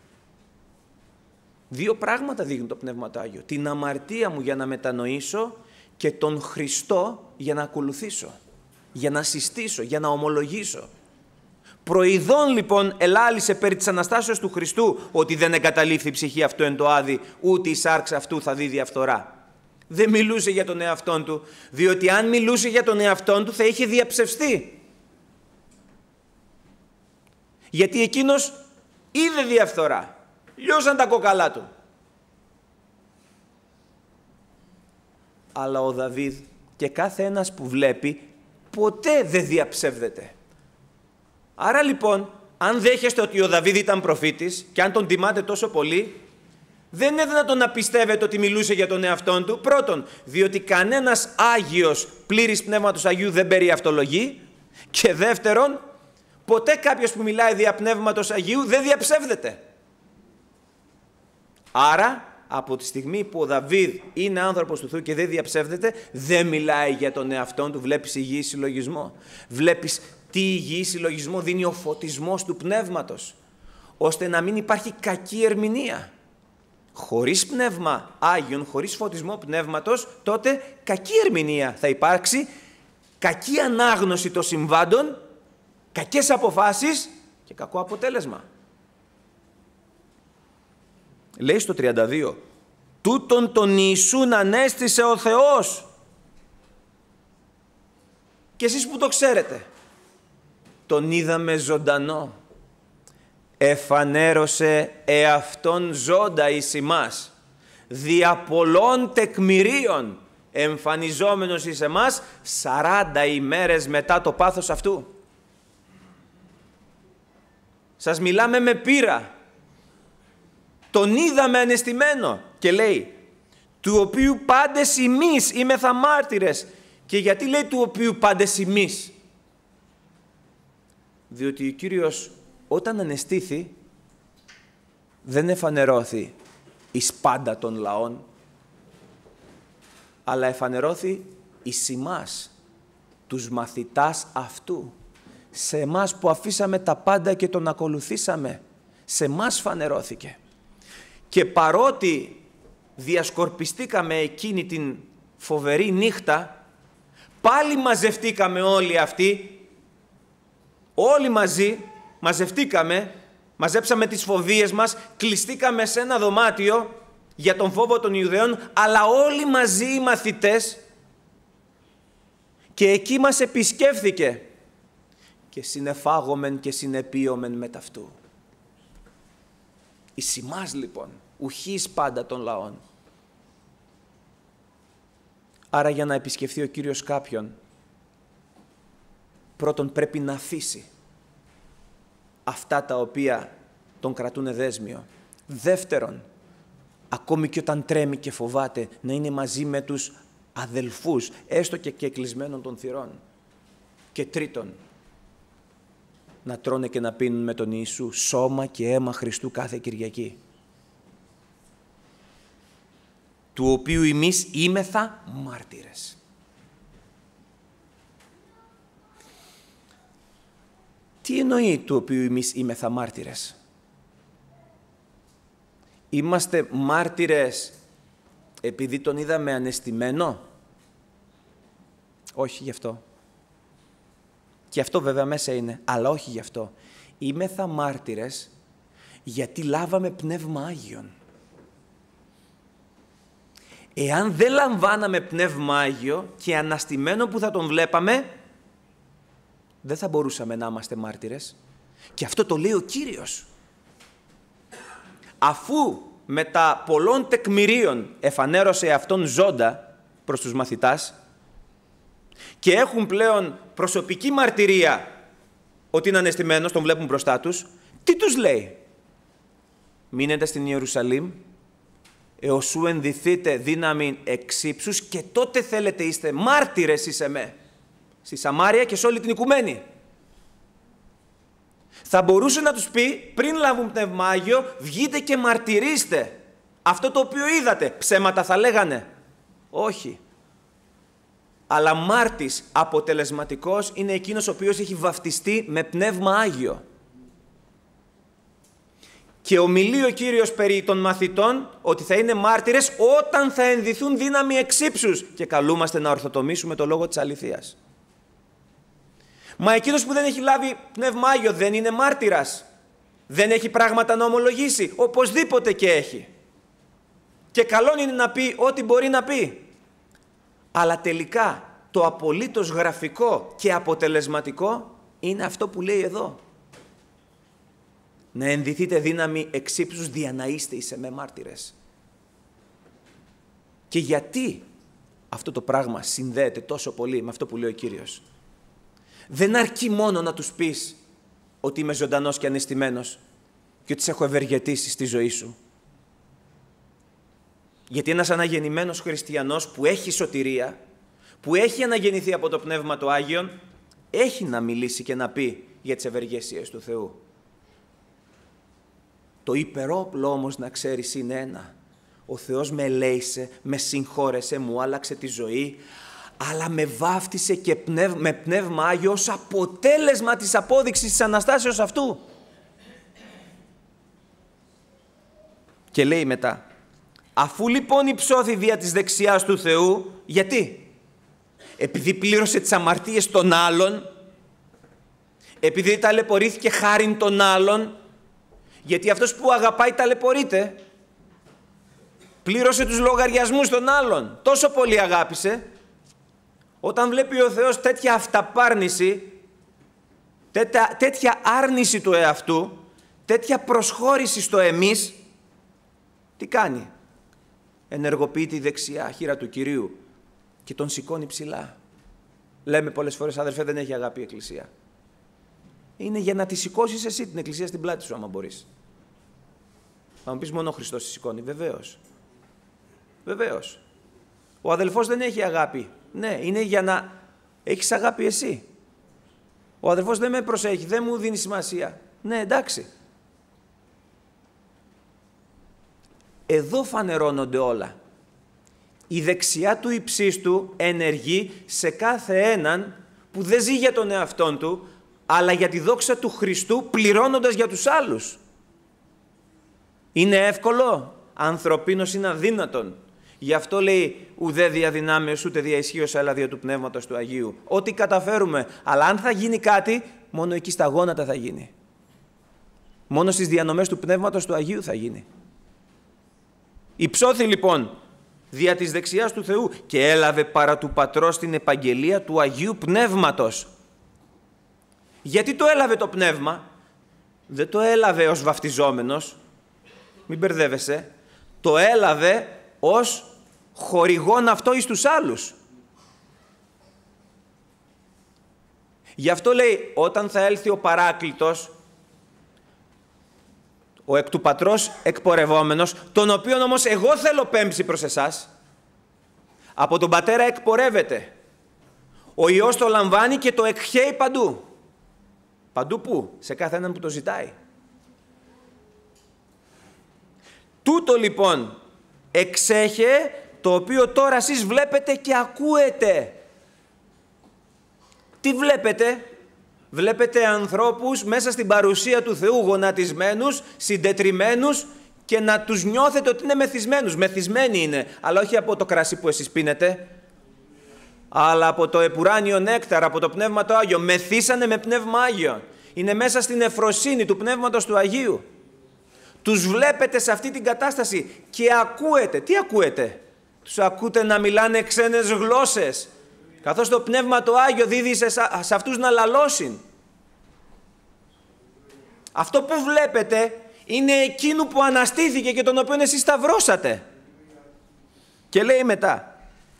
Δύο πράγματα δείχνει το Πνεύμα το Άγιο. Την αμαρτία μου για να μετανοήσω και τον Χριστό για να ακολουθήσω. Για να συστήσω, για να ομολογήσω. Προειδών λοιπόν ελάλησε περί της Αναστάσεως του Χριστού, ότι δεν εγκαταλείφθη η ψυχή αυτού εν το άδει, ούτε η σάρξ αυτού θα δει διαφθορά. Δεν μιλούσε για τον εαυτόν του, διότι αν μιλούσε για τον εαυτόν του θα είχε διαψευστεί. Γιατί εκείνος είδε διαφθορά. Λιώσαν τα κόκαλά του. Αλλά ο Δαβίδ και κάθε ένας που βλέπει ποτέ δεν διαψεύδεται. Άρα λοιπόν, αν δέχεστε ότι ο Δαβίδ ήταν προφήτης και αν τον τιμάτε τόσο πολύ, δεν είναι δυνατόν να πιστεύετε ότι μιλούσε για τον εαυτόν του. Πρώτον, διότι κανένας Άγιος πλήρης Πνεύματος Αγίου δεν περιαυτολογεί. Και δεύτερον, ποτέ κάποιος που μιλάει δια Πνεύματος Αγίου δεν διαψεύδεται. Άρα, από τη στιγμή που ο Δαβίδ είναι άνθρωπος του Θεού και δεν διαψεύδεται, δεν μιλάει για τον εαυτό του. Βλέπεις υγιή συλλογισμό. Βλέπεις τι υγιή συλλογισμό δίνει ο φωτισμός του πνεύματος, ώστε να μην υπάρχει κακή ερμηνεία. Χωρίς πνεύμα Άγιον, χωρίς φωτισμό πνεύματος, τότε κακή ερμηνεία θα υπάρξει, κακή ανάγνωση των συμβάντων, κακές αποφάσεις και κακό αποτέλεσμα. Λέει στο τριάντα δύο, τούτον τον Ιησούν ανέστησε ο Θεός. Και εσείς που το ξέρετε, τον είδαμε ζωντανό. Εφανέρωσε εαυτόν ζώντα εις ημάς, δια πολλών τεκμηρίων εμφανιζόμενος εις εμάς σαράντα ημέρες μετά το πάθος αυτού. Σας μιλάμε με πείρα. Τον είδαμε ανεστημένο και λέει, του οποίου πάντες ημείς είμεθα μάρτυρες. Και γιατί λέει του οποίου πάντες ημείς? Διότι ο Κύριος όταν ανεστήθη δεν εφανερώθη εις πάντα των λαών, αλλά εφανερώθη εις ημάς, τους μαθητάς αυτού. Σε εμάς που αφήσαμε τα πάντα και τον ακολουθήσαμε, σε εμάς φανερώθηκε. Και παρότι διασκορπιστήκαμε εκείνη την φοβερή νύχτα, πάλι μαζευτήκαμε όλοι αυτοί, όλοι μαζί μαζευτήκαμε, μαζέψαμε τις φοβίες μας, κλειστήκαμε σε ένα δωμάτιο για τον φόβο των Ιουδαίων, αλλά όλοι μαζί οι μαθητές, και εκεί μας επισκέφθηκε και συνεφάγομεν και συνεπίομεν με ταυτού. Εις ημάς λοιπόν, ουχής πάντα των λαών. Άρα για να επισκεφθεί ο Κύριος κάποιον, πρώτον πρέπει να αφήσει αυτά τα οποία τον κρατούν δέσμιο. Δεύτερον, ακόμη και όταν τρέμει και φοβάται, να είναι μαζί με τους αδελφούς, έστω και, και κλεισμένων των θυρών. Και τρίτον, να τρώνε και να πίνουν με τον Ιησού σώμα και αίμα Χριστού κάθε Κυριακή, του οποίου εμείς είμεθα μάρτυρες. Τι εννοεί του οποίου εμείς είμεθα μάρτυρες? Είμαστε μάρτυρες επειδή τον είδαμε ανεστημένο? Όχι γι' αυτό. Και αυτό βέβαια μέσα είναι, αλλά όχι γι' αυτό. Είμεθα μάρτυρες γιατί λάβαμε Πνεύμα Άγιον. Εάν δεν λαμβάναμε Πνεύμα Άγιο και αναστημένο που θα τον βλέπαμε, δεν θα μπορούσαμε να είμαστε μάρτυρες. Και αυτό το λέει ο Κύριος. Αφού με τα πολλών τεκμηρίων εφανέρωσε αυτόν ζώντα προς τους μαθητάς και έχουν πλέον προσωπική μαρτυρία ότι είναι ανεστημένος, τον βλέπουν μπροστά τους, τι τους λέει? Μείνετε στην Ιερουσαλήμ έως σου ενδυθείτε δύναμη εξύψους και τότε θέλετε είστε μάρτυρες εις εμέ, στη Σαμάρια και σε όλη την οικουμένη. Θα μπορούσε να τους πει πριν λάβουν Πνεύμα Άγιο, βγείτε και μαρτυρήστε αυτό το οποίο είδατε. Ψέματα θα λέγανε? Όχι. Αλλά μάρτης αποτελεσματικός είναι εκείνος ο οποίος έχει βαφτιστεί με Πνεύμα Άγιο. Και ομιλεί ο Κύριος περί των μαθητών ότι θα είναι μάρτυρες όταν θα ενδυθούν δύναμη εξύψους και καλούμαστε να ορθοτομήσουμε το λόγο της αληθείας. Μα εκείνος που δεν έχει λάβει Πνεύμα Άγιο δεν είναι μάρτυρας? Δεν έχει πράγματα να ομολογήσει? Οπωσδήποτε και έχει. Και καλό είναι να πει ό,τι μπορεί να πει. Αλλά τελικά το απολύτως γραφικό και αποτελεσματικό είναι αυτό που λέει εδώ. Να ενδυθείτε δύναμη εξύψους δια να είστε εις εμέ μάρτυρες. Και γιατί αυτό το πράγμα συνδέεται τόσο πολύ με αυτό που λέει ο Κύριος? Δεν αρκεί μόνο να τους πεις ότι είμαι ζωντανός και ανεστημένος και ότι σε έχω ευεργετήσει στη ζωή σου. Γιατί ένας αναγεννημένος χριστιανός που έχει σωτηρία, που έχει αναγεννηθεί από το Πνεύμα το Άγιον, έχει να μιλήσει και να πει για τις ευεργεσίες του Θεού. Το υπερόπλο όμως να ξέρεις είναι ένα, Ο Θεός με ελέησε, με συγχώρεσε, μου άλλαξε τη ζωή, αλλά με βάφτισε και πνευ... με πνεύμα Άγιο ως αποτέλεσμα της απόδειξης της Αναστάσεως αυτού. Και λέει μετά, αφού λοιπόν υψώθη δια της δεξιάς του Θεού, γιατί? Επειδή πλήρωσε τις αμαρτίες των άλλων, επειδή ταλαιπωρήθηκε χάριν των άλλων, γιατί αυτός που αγαπάει ταλαιπωρείται, πλήρωσε τους λογαριασμούς των άλλων, τόσο πολύ αγάπησε. Όταν βλέπει ο Θεός τέτοια αυταπάρνηση, τέτοια, τέτοια άρνηση του εαυτού, τέτοια προσχώρηση στο εμείς, τι κάνει? Ενεργοποιεί τη δεξιά χείρα του Κυρίου και τον σηκώνει ψηλά. Λέμε πολλές φορές, αδερφέ, δεν έχει αγάπη η Εκκλησία. Είναι για να τη σηκώσεις εσύ την Εκκλησία στην πλάτη σου, άμα μπορείς. Θα μου πεις, μόνο ο Χριστός τη σηκώνει. Βεβαίως. Βεβαίως. Ο αδελφός δεν έχει αγάπη. Ναι, είναι για να έχεις αγάπη εσύ. Ο αδελφός δεν με προσέχει, δεν μου δίνει σημασία. Ναι, εντάξει. Εδώ φανερώνονται όλα. Η δεξιά του υψίστου ενεργεί σε κάθε έναν που δεν ζει για τον εαυτόν του, αλλά για τη δόξα του Χριστού, πληρώνοντας για τους άλλους. Είναι εύκολο? Ανθρωπίνος είναι αδύνατον. Γι' αυτό λέει ουδέ δια δυνάμεως ούτε δια ισχύως, αλλά δια του Πνεύματος του Αγίου. Ό,τι καταφέρουμε, αλλά αν θα γίνει κάτι, μόνο εκεί στα γόνατα θα γίνει. Μόνο στις διανομές του Πνεύματος του Αγίου θα γίνει. Υψώθη λοιπόν δια της δεξιάς του Θεού και έλαβε παρά του Πατρός την επαγγελία του Αγίου Πνεύματος. Γιατί το έλαβε το Πνεύμα? Δεν το έλαβε ως βαφτιζόμενος, μην μπερδεύεσαι, το έλαβε ως χορηγόν αυτό εις τους άλλους. Γι' αυτό λέει, όταν θα έλθει ο Παράκλητος, ο εκ του Πατρός εκπορευόμενος, τον οποίον όμως εγώ θέλω πέμψη προς εσάς, από τον Πατέρα εκπορεύεται. Ο Υιός το λαμβάνει και το εκχέει παντού. Παντού πού? Σε κάθε έναν που το ζητάει. Τούτο λοιπόν εξέχε, το οποίο τώρα εσείς βλέπετε και ακούετε. Τι βλέπετε? Βλέπετε ανθρώπους μέσα στην παρουσία του Θεού γονατισμένους, συντετριμμένους και να τους νιώθετε ότι είναι μεθυσμένους. Μεθυσμένοι είναι, αλλά όχι από το κρασί που εσείς πίνετε, αλλά από το επουράνιο νέκταρ, από το Πνεύμα το Άγιο. Μεθύσανε με Πνεύμα Άγιο. Είναι μέσα στην εφροσύνη του Πνεύματος του Αγίου. Τους βλέπετε σε αυτή την κατάσταση και ακούετε. Τι ακούετε? Τους ακούτε να μιλάνε ξένες γλώσσες, καθώς το Πνεύμα το Άγιο δίδει σε, σε αυτούς να λαλώσουν. Αυτό που βλέπετε είναι εκείνο που αναστήθηκε και τον οποίο εσείς σταυρώσατε. Και λέει μετά,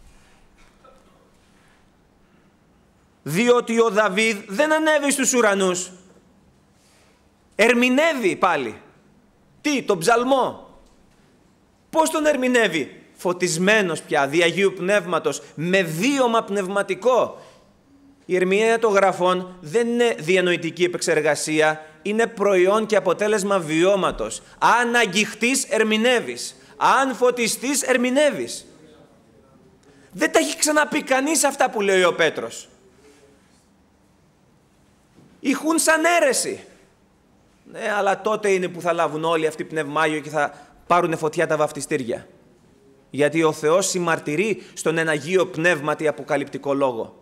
διότι ο Δαβίδ δεν ανέβει στους ουρανούς. Ερμηνεύει πάλι. Τι? Τον ψαλμό. Πώς τον ερμηνεύει? Φωτισμένος πια, δι' Αγίου Πνεύματος, με βίωμα πνευματικό. Η ερμηνεία των γραφών δεν είναι διανοητική επεξεργασία, είναι προϊόν και αποτέλεσμα βιώματος. Αν αγγιχτείς, ερμηνεύεις. Αν φωτιστείς, ερμηνεύεις. Δεν τα έχει ξαναπεί κανείς αυτά που λέει ο Πέτρος. Ηχούν σαν αίρεση. Ναι, αλλά τότε είναι που θα λάβουν όλοι αυτοί Πνεύμα Άγιο και θα πάρουν φωτιά τα βαφτιστήρια. Γιατί ο Θεός συμμαρτυρεί στον εν Αγίο Πνεύματι αποκαλυπτικό λόγο.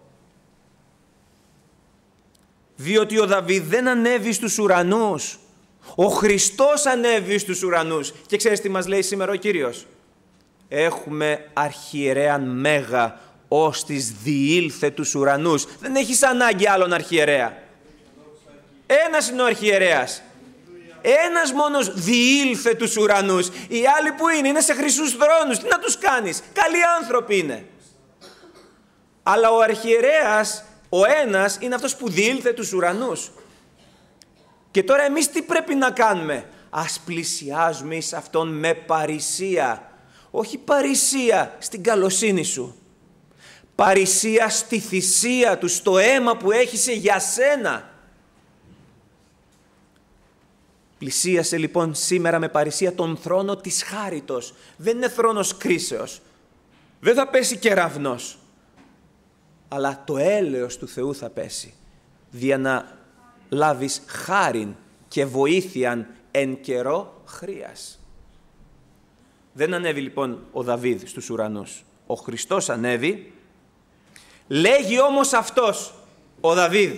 Διότι ο Δαβίδ δεν ανέβη στους ουρανούς. Ο Χριστός ανέβη στους ουρανούς. Και ξέρεις τι μας λέει σήμερα ο Κύριος? Έχουμε αρχιερέαν μέγα ως της διήλθε τους ουρανούς. Δεν έχεις ανάγκη άλλον αρχιερέα. Ένας είναι ο αρχιερέας. Ένας μόνος διήλθε τους ουρανούς. Οι άλλοι που είναι, είναι σε χρυσούς θρόνους. Τι να τους κάνεις? Καλοί άνθρωποι είναι. Αλλά ο αρχιερέας, ο ένας, είναι αυτός που διήλθε τους ουρανούς. Και τώρα εμείς τι πρέπει να κάνουμε? Ας πλησιάζουμε εις αυτόν με παρησία. Όχι παρησία στην καλοσύνη σου. Παρησία στη θυσία του, στο αίμα που έχησε για σένα. Πλησίασε λοιπόν σήμερα με παρησία τον θρόνο της χάριτος. Δεν είναι θρόνος κρίσεως. Δεν θα πέσει κεραυνός. Αλλά το έλεος του Θεού θα πέσει. Δια να λάβεις χάριν και βοήθειαν εν καιρό χρείας. Δεν ανέβη λοιπόν ο Δαβίδ στους ουρανούς. Ο Χριστός ανέβη. Λέγει όμως αυτός, ο Δαβίδ.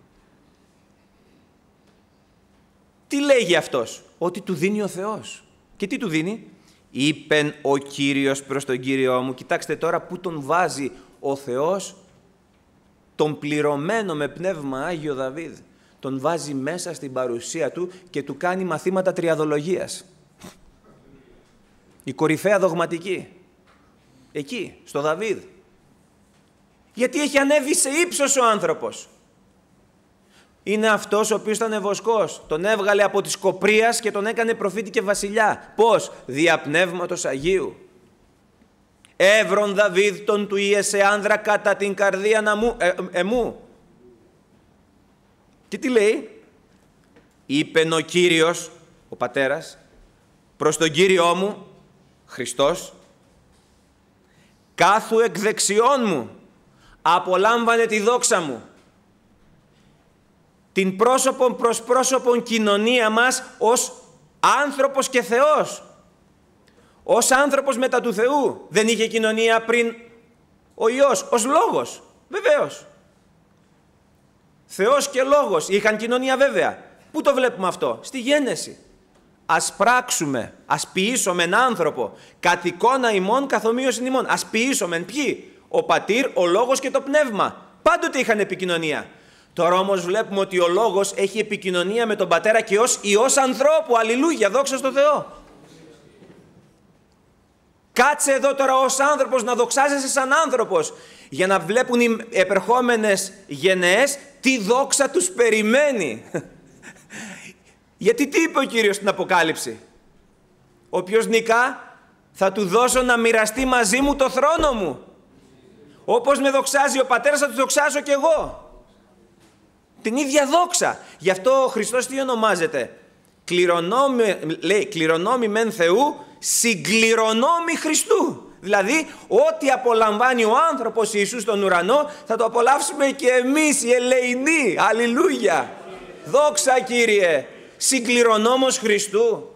Τι λέγει αυτός? Ότι του δίνει ο Θεός. Και τι του δίνει? Είπεν ο Κύριος προς τον Κύριό μου. Κοιτάξτε τώρα που τον βάζει ο Θεός, τον πληρωμένο με πνεύμα Άγιο Δαβίδ. Τον βάζει μέσα στην παρουσία του και του κάνει μαθήματα τριαδολογίας. Η κορυφαία δογματική. Εκεί, στο Δαβίδ. Γιατί έχει ανέβει σε ύψος ο άνθρωπος. Είναι αυτός ο οποίος ήταν βοσκός. Τον έβγαλε από της κοπρίας και τον έκανε προφήτη και βασιλιά. Πώς? Δια πνεύματος Αγίου. Εύρον Δαβίδ τον του Ιεσέ άνδρα κατά την καρδία να μου, ε, εμού. Και τι λέει? Είπεν ο Κύριος, ο Πατέρας, προς τον Κύριό μου, Χριστός, κάθου εκ δεξιών μου, απολάμβανε τη δόξα μου. Την πρόσωπον προς πρόσωπον κοινωνία μας ως άνθρωπος και Θεός. Ως άνθρωπος μετά του Θεού. Δεν είχε κοινωνία πριν ο Υιός, ως Λόγος, βεβαίως. Θεός και Λόγος είχαν κοινωνία βέβαια. Πού το βλέπουμε αυτό? Στη Γένεση. Ας πράξουμε, ας ποιήσομεν άνθρωπο, κατ' εικόνα ημών καθομοίωσιν ημών. Ας ποιήσομεν ποιοι? Ο Πατήρ, ο Λόγος και το Πνεύμα. Πάντοτε είχαν επικοινωνία. Τώρα όμως βλέπουμε ότι ο Λόγος έχει επικοινωνία με τον Πατέρα και ως Υιός ανθρώπου. Αλληλούια, δόξα στο Θεό. Κάτσε εδώ τώρα ως άνθρωπος να δοξάζεσαι σαν άνθρωπος, για να βλέπουν οι επερχόμενες γενναίες τι δόξα τους περιμένει. Γιατί τι είπε ο Κύριος στην Αποκάλυψη? Όποιος νικά θα του δώσω να μοιραστεί μαζί μου το θρόνο μου. Όπως με δοξάζει ο Πατέρας θα του δοξάζω κι εγώ. Την ίδια δόξα. Γι' αυτό ο Χριστός τι ονομάζεται? Κληρονόμη, λέει, κληρονόμη μεν Θεού, συγκληρονόμη Χριστού. Δηλαδή, ό,τι απολαμβάνει ο άνθρωπος Ιησούς στον ουρανό, θα το απολαύσουμε και εμείς οι ελεηνοί. Αλληλούια. Δόξα Κύριε. Συγκληρονόμος Χριστού.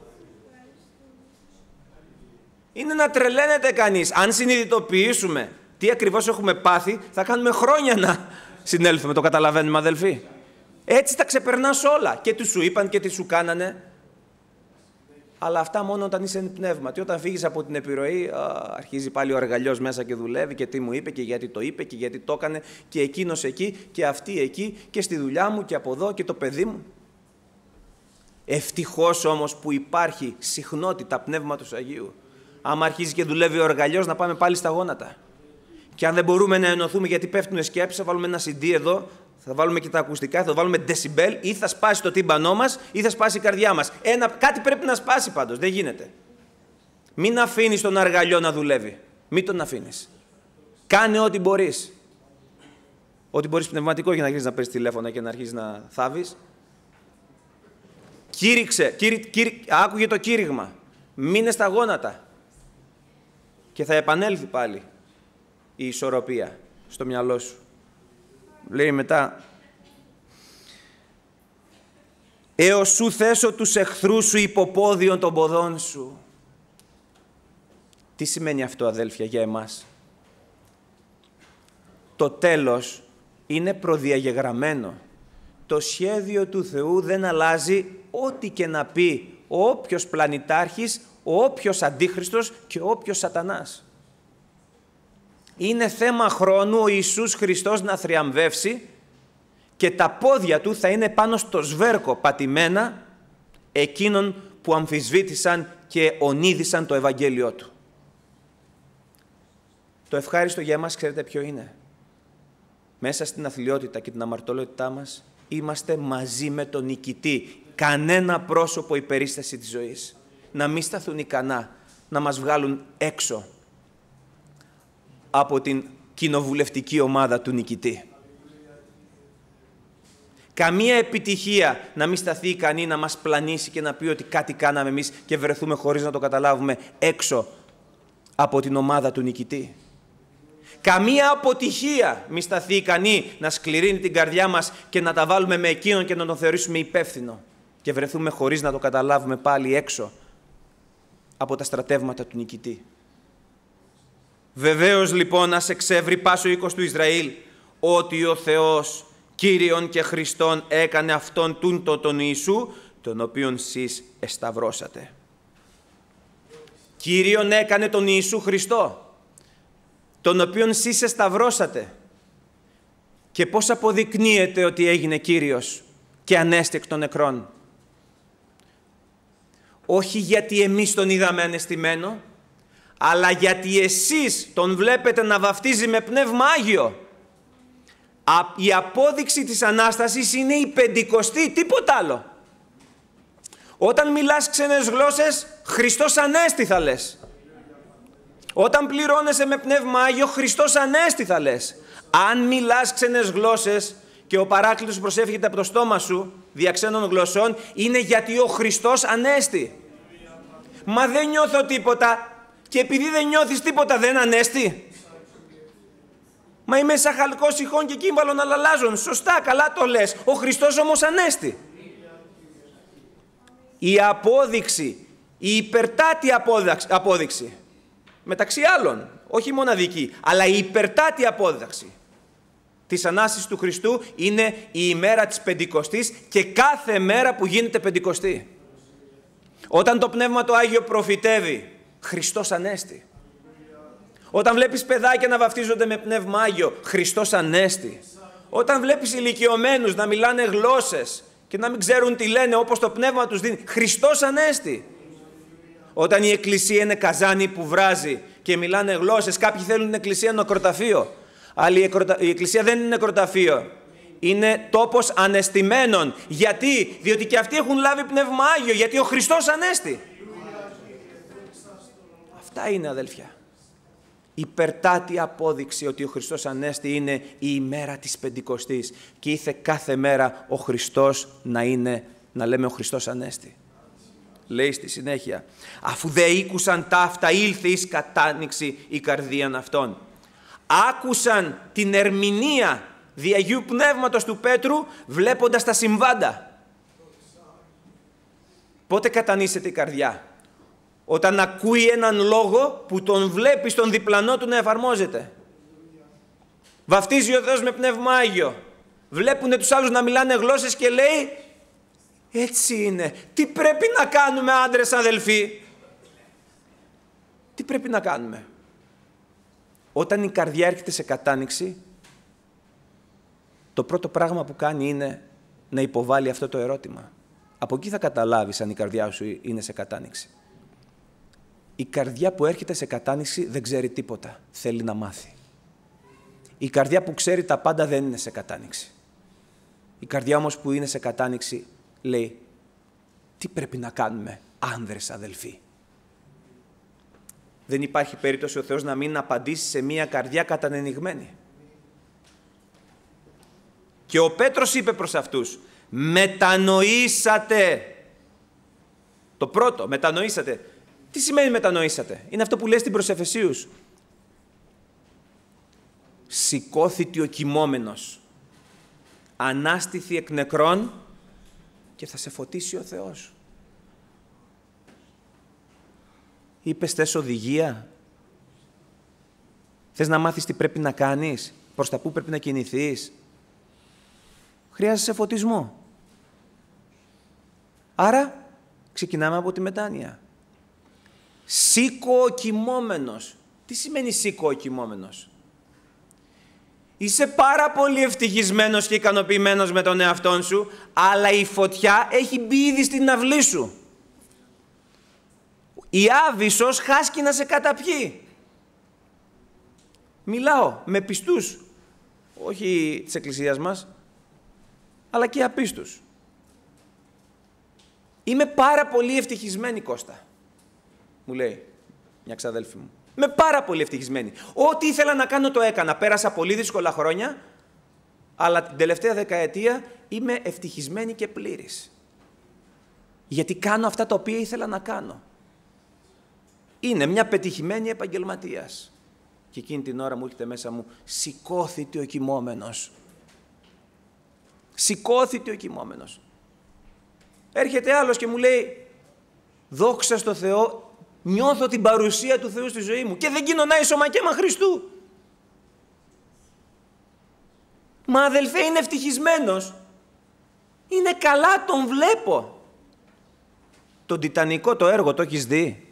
Είναι να τρελαίνεται κανείς. Αν συνειδητοποιήσουμε τι ακριβώς έχουμε πάθει, θα κάνουμε χρόνια να συνέλθουμε. Το καταλαβαίνουμε, αδελφοί? Έτσι τα ξεπερνάς όλα. Και τι σου είπαν και τι σου κάνανε. Αλλά αυτά μόνο όταν είσαι εν πνεύμα. Και όταν φύγεις από την επιρροή, α, αρχίζει πάλι ο αργαλιός μέσα και δουλεύει και τι μου είπε και γιατί το είπε και γιατί το έκανε και εκείνος εκεί και αυτή εκεί και στη δουλειά μου και από εδώ και το παιδί μου. Ευτυχώς όμως που υπάρχει συχνότητα Πνεύματος Αγίου. Άμα αρχίζει και δουλεύει ο αργαλιός, να πάμε πάλι στα γόνατα. Και αν δεν μπορούμε να ενωθούμε γιατί πέφτουν σκέψεις, θα βάλουμε ένα σι ντι εδώ, θα βάλουμε και τα ακουστικά, θα βάλουμε decibel, ή θα σπάσει το τύμπανό μας ή θα σπάσει η καρδιά μας. Ένα, κάτι πρέπει να σπάσει πάντως, δεν γίνεται. Μην αφήνεις τον αργαλιό να δουλεύει. Μην τον αφήνεις. Κάνε ό,τι μπορείς. Ό,τι μπορείς πνευματικό για να αρχίσεις να παίρνεις τηλέφωνα και να αρχίσεις να θάβεις. Κήρυξε, κήρυ, κήρυ, άκουγε το κήρυγμα. Μείνε στα γόνατα. Και θα επανέλθει πάλι η ισορροπία στο μυαλό σου. Λέει μετά, έως σου θέσω τους εχθρούς σου υποπόδιον των ποδών σου. Τι σημαίνει αυτό, αδέλφια, για εμάς? Το τέλος είναι προδιαγεγραμμένο. Το σχέδιο του Θεού δεν αλλάζει ό,τι και να πει ο όποιος πλανητάρχης, ο όποιος αντίχριστος και ο όποιος σατανάς. Είναι θέμα χρόνου ο Ιησούς Χριστός να θριαμβεύσει και τα πόδια του θα είναι πάνω στο σβέρκο πατημένα εκείνων που αμφισβήτησαν και ονείδησαν το Ευαγγέλιό του. Το ευχάριστο για εμάς ξέρετε ποιο είναι? Μέσα στην αθλιότητα και την αμαρτωλότητά μας είμαστε μαζί με τον νικητή. Κανένα πρόσωπο η περίσταση της ζωής. Να μην σταθούν ικανά να μας βγάλουν έξω από την κοινοβουλευτική ομάδα του νικητή. Καμία επιτυχία να μην σταθεί ικανή να μας πλανήσει και να πει ότι κάτι κάναμε εμείς και βρεθούμε χωρίς να το καταλάβουμε έξω από την ομάδα του νικητή. Καμία αποτυχία μη σταθεί ικανή να σκληρύνει την καρδιά μας και να τα βάλουμε με εκείνον και να τον θεωρήσουμε υπεύθυνο και βρεθούμε χωρίς να το καταλάβουμε πάλι έξω από τα στρατεύματα του νικητή. Βεβαίως λοιπόν ας εξεύρει πάσο οίκος του Ισραήλ ότι ο Θεός Κύριον και Χριστόν έκανε αυτόν τούντο τον Ιησού, τον οποίον σεις εσταυρώσατε. Κύριον έκανε τον Ιησού Χριστό, τον οποίον σεις εσταυρώσατε. Και πώς αποδεικνύεται ότι έγινε Κύριος και ανέστη εκ των νεκρών? Όχι γιατί εμείς τον είδαμε ανεστημένο, αλλά γιατί εσείς τον βλέπετε να βαφτίζει με Πνεύμα Άγιο. Η απόδειξη της Ανάστασης είναι η Πεντηκοστή, τίποτα άλλο. Όταν μιλάς ξένες γλώσσες, Χριστός Ανέστη θα λες. Όταν πληρώνεσαι με Πνεύμα Άγιο, Χριστός Ανέστη θα λες. Αν μιλάς ξένες γλώσσες και ο παράκλητος προσεύχεται από το στόμα σου δια ξένων γλωσσών, είναι γιατί ο Χριστός Ανέστη. Μα δεν νιώθω τίποτα και επειδή δεν νιώθεις τίποτα δεν Ανέστη. Μα είμαι σαν χαλκός ηχών και κύμβαλων αλλαλάζων. Σωστά, καλά το λες. Ο Χριστός όμως Ανέστη. Η απόδειξη, η υπερτάτη απόδειξη, μεταξύ άλλων, όχι μοναδική, αλλά η υπερτάτη απόδειξη της Ανάστασης του Χριστού είναι η ημέρα της Πεντηκοστής και κάθε μέρα που γίνεται Πεντηκοστή. Όταν το Πνεύμα το Άγιο προφητεύει, Χριστός Ανέστη. Όταν βλέπεις παιδάκια να βαφτίζονται με Πνεύμα Άγιο, Χριστός Ανέστη. Όταν βλέπεις ηλικιωμένους να μιλάνε γλώσσες και να μην ξέρουν τι λένε όπως το Πνεύμα τους δίνει, Χριστός Ανέστη. Όταν η Εκκλησία είναι καζάνι που βράζει και μιλάνε γλώσσες, κάποιοι θέλουν την Εκκλησία νεκροταφείο. Αλλά η Εκκλησία δεν είναι νεκροταφείο. Είναι τόπος ανεστημένων. Γιατί? Διότι και αυτοί έχουν λάβει Πνεύμα Άγιο, γιατί ο Χριστός Ανέστη. Αυτά είναι, αδέλφια. Υπερτάτη απόδειξη ότι ο Χριστός Ανέστη είναι η ημέρα της Πεντηκοστής και ήθε κάθε μέρα ο Χριστός να είναι, να λέμε ο Χριστός Ανέστη. Λέει στη συνέχεια, αφού δε ήκουσαν ταύτα ήλθε εις κατάνοιξη η καρδίαν αυτών. Άκουσαν την ερμηνεία δι' Αγίου Πνεύματος του Πέτρου βλέποντας τα συμβάντα. Πότε κατανήσεται η καρδιά? Όταν ακούει έναν λόγο που τον βλέπει στον διπλανό του να εφαρμόζεται. Βαφτίζει ο Θεός με Πνεύμα Άγιο. Βλέπουνε τους άλλους να μιλάνε γλώσσες και λέει, έτσι είναι. Τι πρέπει να κάνουμε, άντρες αδελφοί? Τι πρέπει να κάνουμε? Όταν η καρδιά έρχεται σε κατάνοιξη, το πρώτο πράγμα που κάνει είναι να υποβάλει αυτό το ερώτημα. Από εκεί θα καταλάβεις αν η καρδιά σου είναι σε κατάνοιξη. Η καρδιά που έρχεται σε κατάνοιξη δεν ξέρει τίποτα. Θέλει να μάθει. Η καρδιά που ξέρει τα πάντα δεν είναι σε κατάνοιξη. Η καρδιά όμως που είναι σε κατάνοιξη λέει, τι πρέπει να κάνουμε, άνδρες αδελφοί? Δεν υπάρχει περίπτωση ο Θεός να μην απαντήσει σε μία καρδιά κατανενιγμένη. Και ο Πέτρος είπε προς αυτούς, μετανοήσατε. Το πρώτο, μετανοήσατε. Τι σημαίνει μετανοήσατε? Είναι αυτό που λέει στην προς Εφεσίους. Σηκώθητη ο κοιμόμενος, ανάστηθη εκ νεκρών και θα σε φωτίσει ο Θεός. Είπες θες οδηγία? Θες να μάθεις τι πρέπει να κάνεις? Προς τα πού πρέπει να κινηθείς? Χρειάζεσαι φωτισμό. Άρα ξεκινάμε από τη μετάνοια. Σήκω ο κοιμόμενος. Τι σημαίνει σήκω ο κοιμόμενος? Είσαι πάρα πολύ ευτυχισμένος και ικανοποιημένος με τον εαυτόν σου, αλλά η φωτιά έχει μπει ήδη στην αυλή σου. Η άβυσσος χάσκει να σε καταπιεί. Μιλάω με πιστούς, όχι της Εκκλησίας μας, αλλά και απίστους. Είμαι πάρα πολύ ευτυχισμένη, Κώστα, μου λέει μια ξαδέλφη μου. Είμαι πάρα πολύ ευτυχισμένη. Ό,τι ήθελα να κάνω το έκανα. Πέρασα πολύ δύσκολα χρόνια Αλλά την τελευταία δεκαετία είμαι ευτυχισμένη και πλήρης. Γιατί κάνω αυτά τα οποία ήθελα να κάνω. Είναι μια πετυχημένη επαγγελματίας. Και εκείνη την ώρα μου έρχεται μέσα μου, σηκώθηκε ο κοιμόμενος. Σηκώθηκε ο κοιμόμενος. Έρχεται άλλος και μου λέει, δόξα στο Θεό, νιώθω την παρουσία του Θεού στη ζωή μου και δεν κοινωνάει σωμακέμα Χριστού. Μα αδελφέ, είναι ευτυχισμένος. Είναι καλά, τον βλέπω. Τον τιτανικό το έργο το έχεις δει?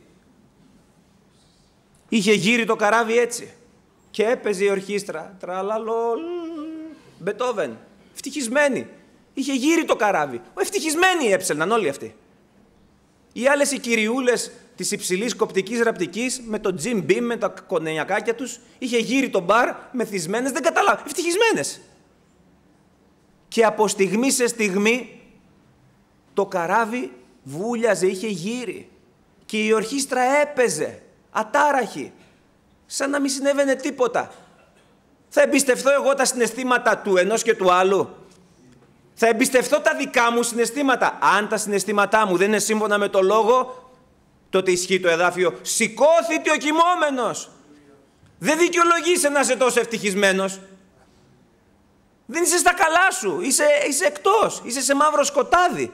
Είχε γύρει το καράβι έτσι και έπαιζε η ορχήστρα. Τραλαλόλ, Μπετόβεν. Ευτυχισμένοι. Είχε γύρει το καράβι. Ο ευτυχισμένοι έψελναν όλοι αυτοί. Οι άλλες οι κυριούλες της υψηλής κοπτικής ραπτικής με το Jim Beam, με τα κονενιακάκια τους, είχε γύρει το μπαρ μεθυσμένες, δεν καταλάβει. Ευτυχισμένες. Και από στιγμή σε στιγμή το καράβι βούλιαζε, είχε γύρει και η ορχήστρα έπαιζε ατάραχη, σαν να μην συνέβαινε τίποτα. Θα εμπιστευτώ εγώ τα συναισθήματα του ενός και του άλλου? Θα εμπιστευτώ τα δικά μου συναισθήματα? Αν τα συναισθήματά μου δεν είναι σύμφωνα με το λόγο, τότε ισχύει το εδάφιο, σηκώθηκε ο κοιμόμενος. Δεν δικαιολογείσαι να είσαι τόσο ευτυχισμένος. Δεν είσαι στα καλά σου, είσαι, είσαι εκτός, είσαι σε μαύρο σκοτάδι.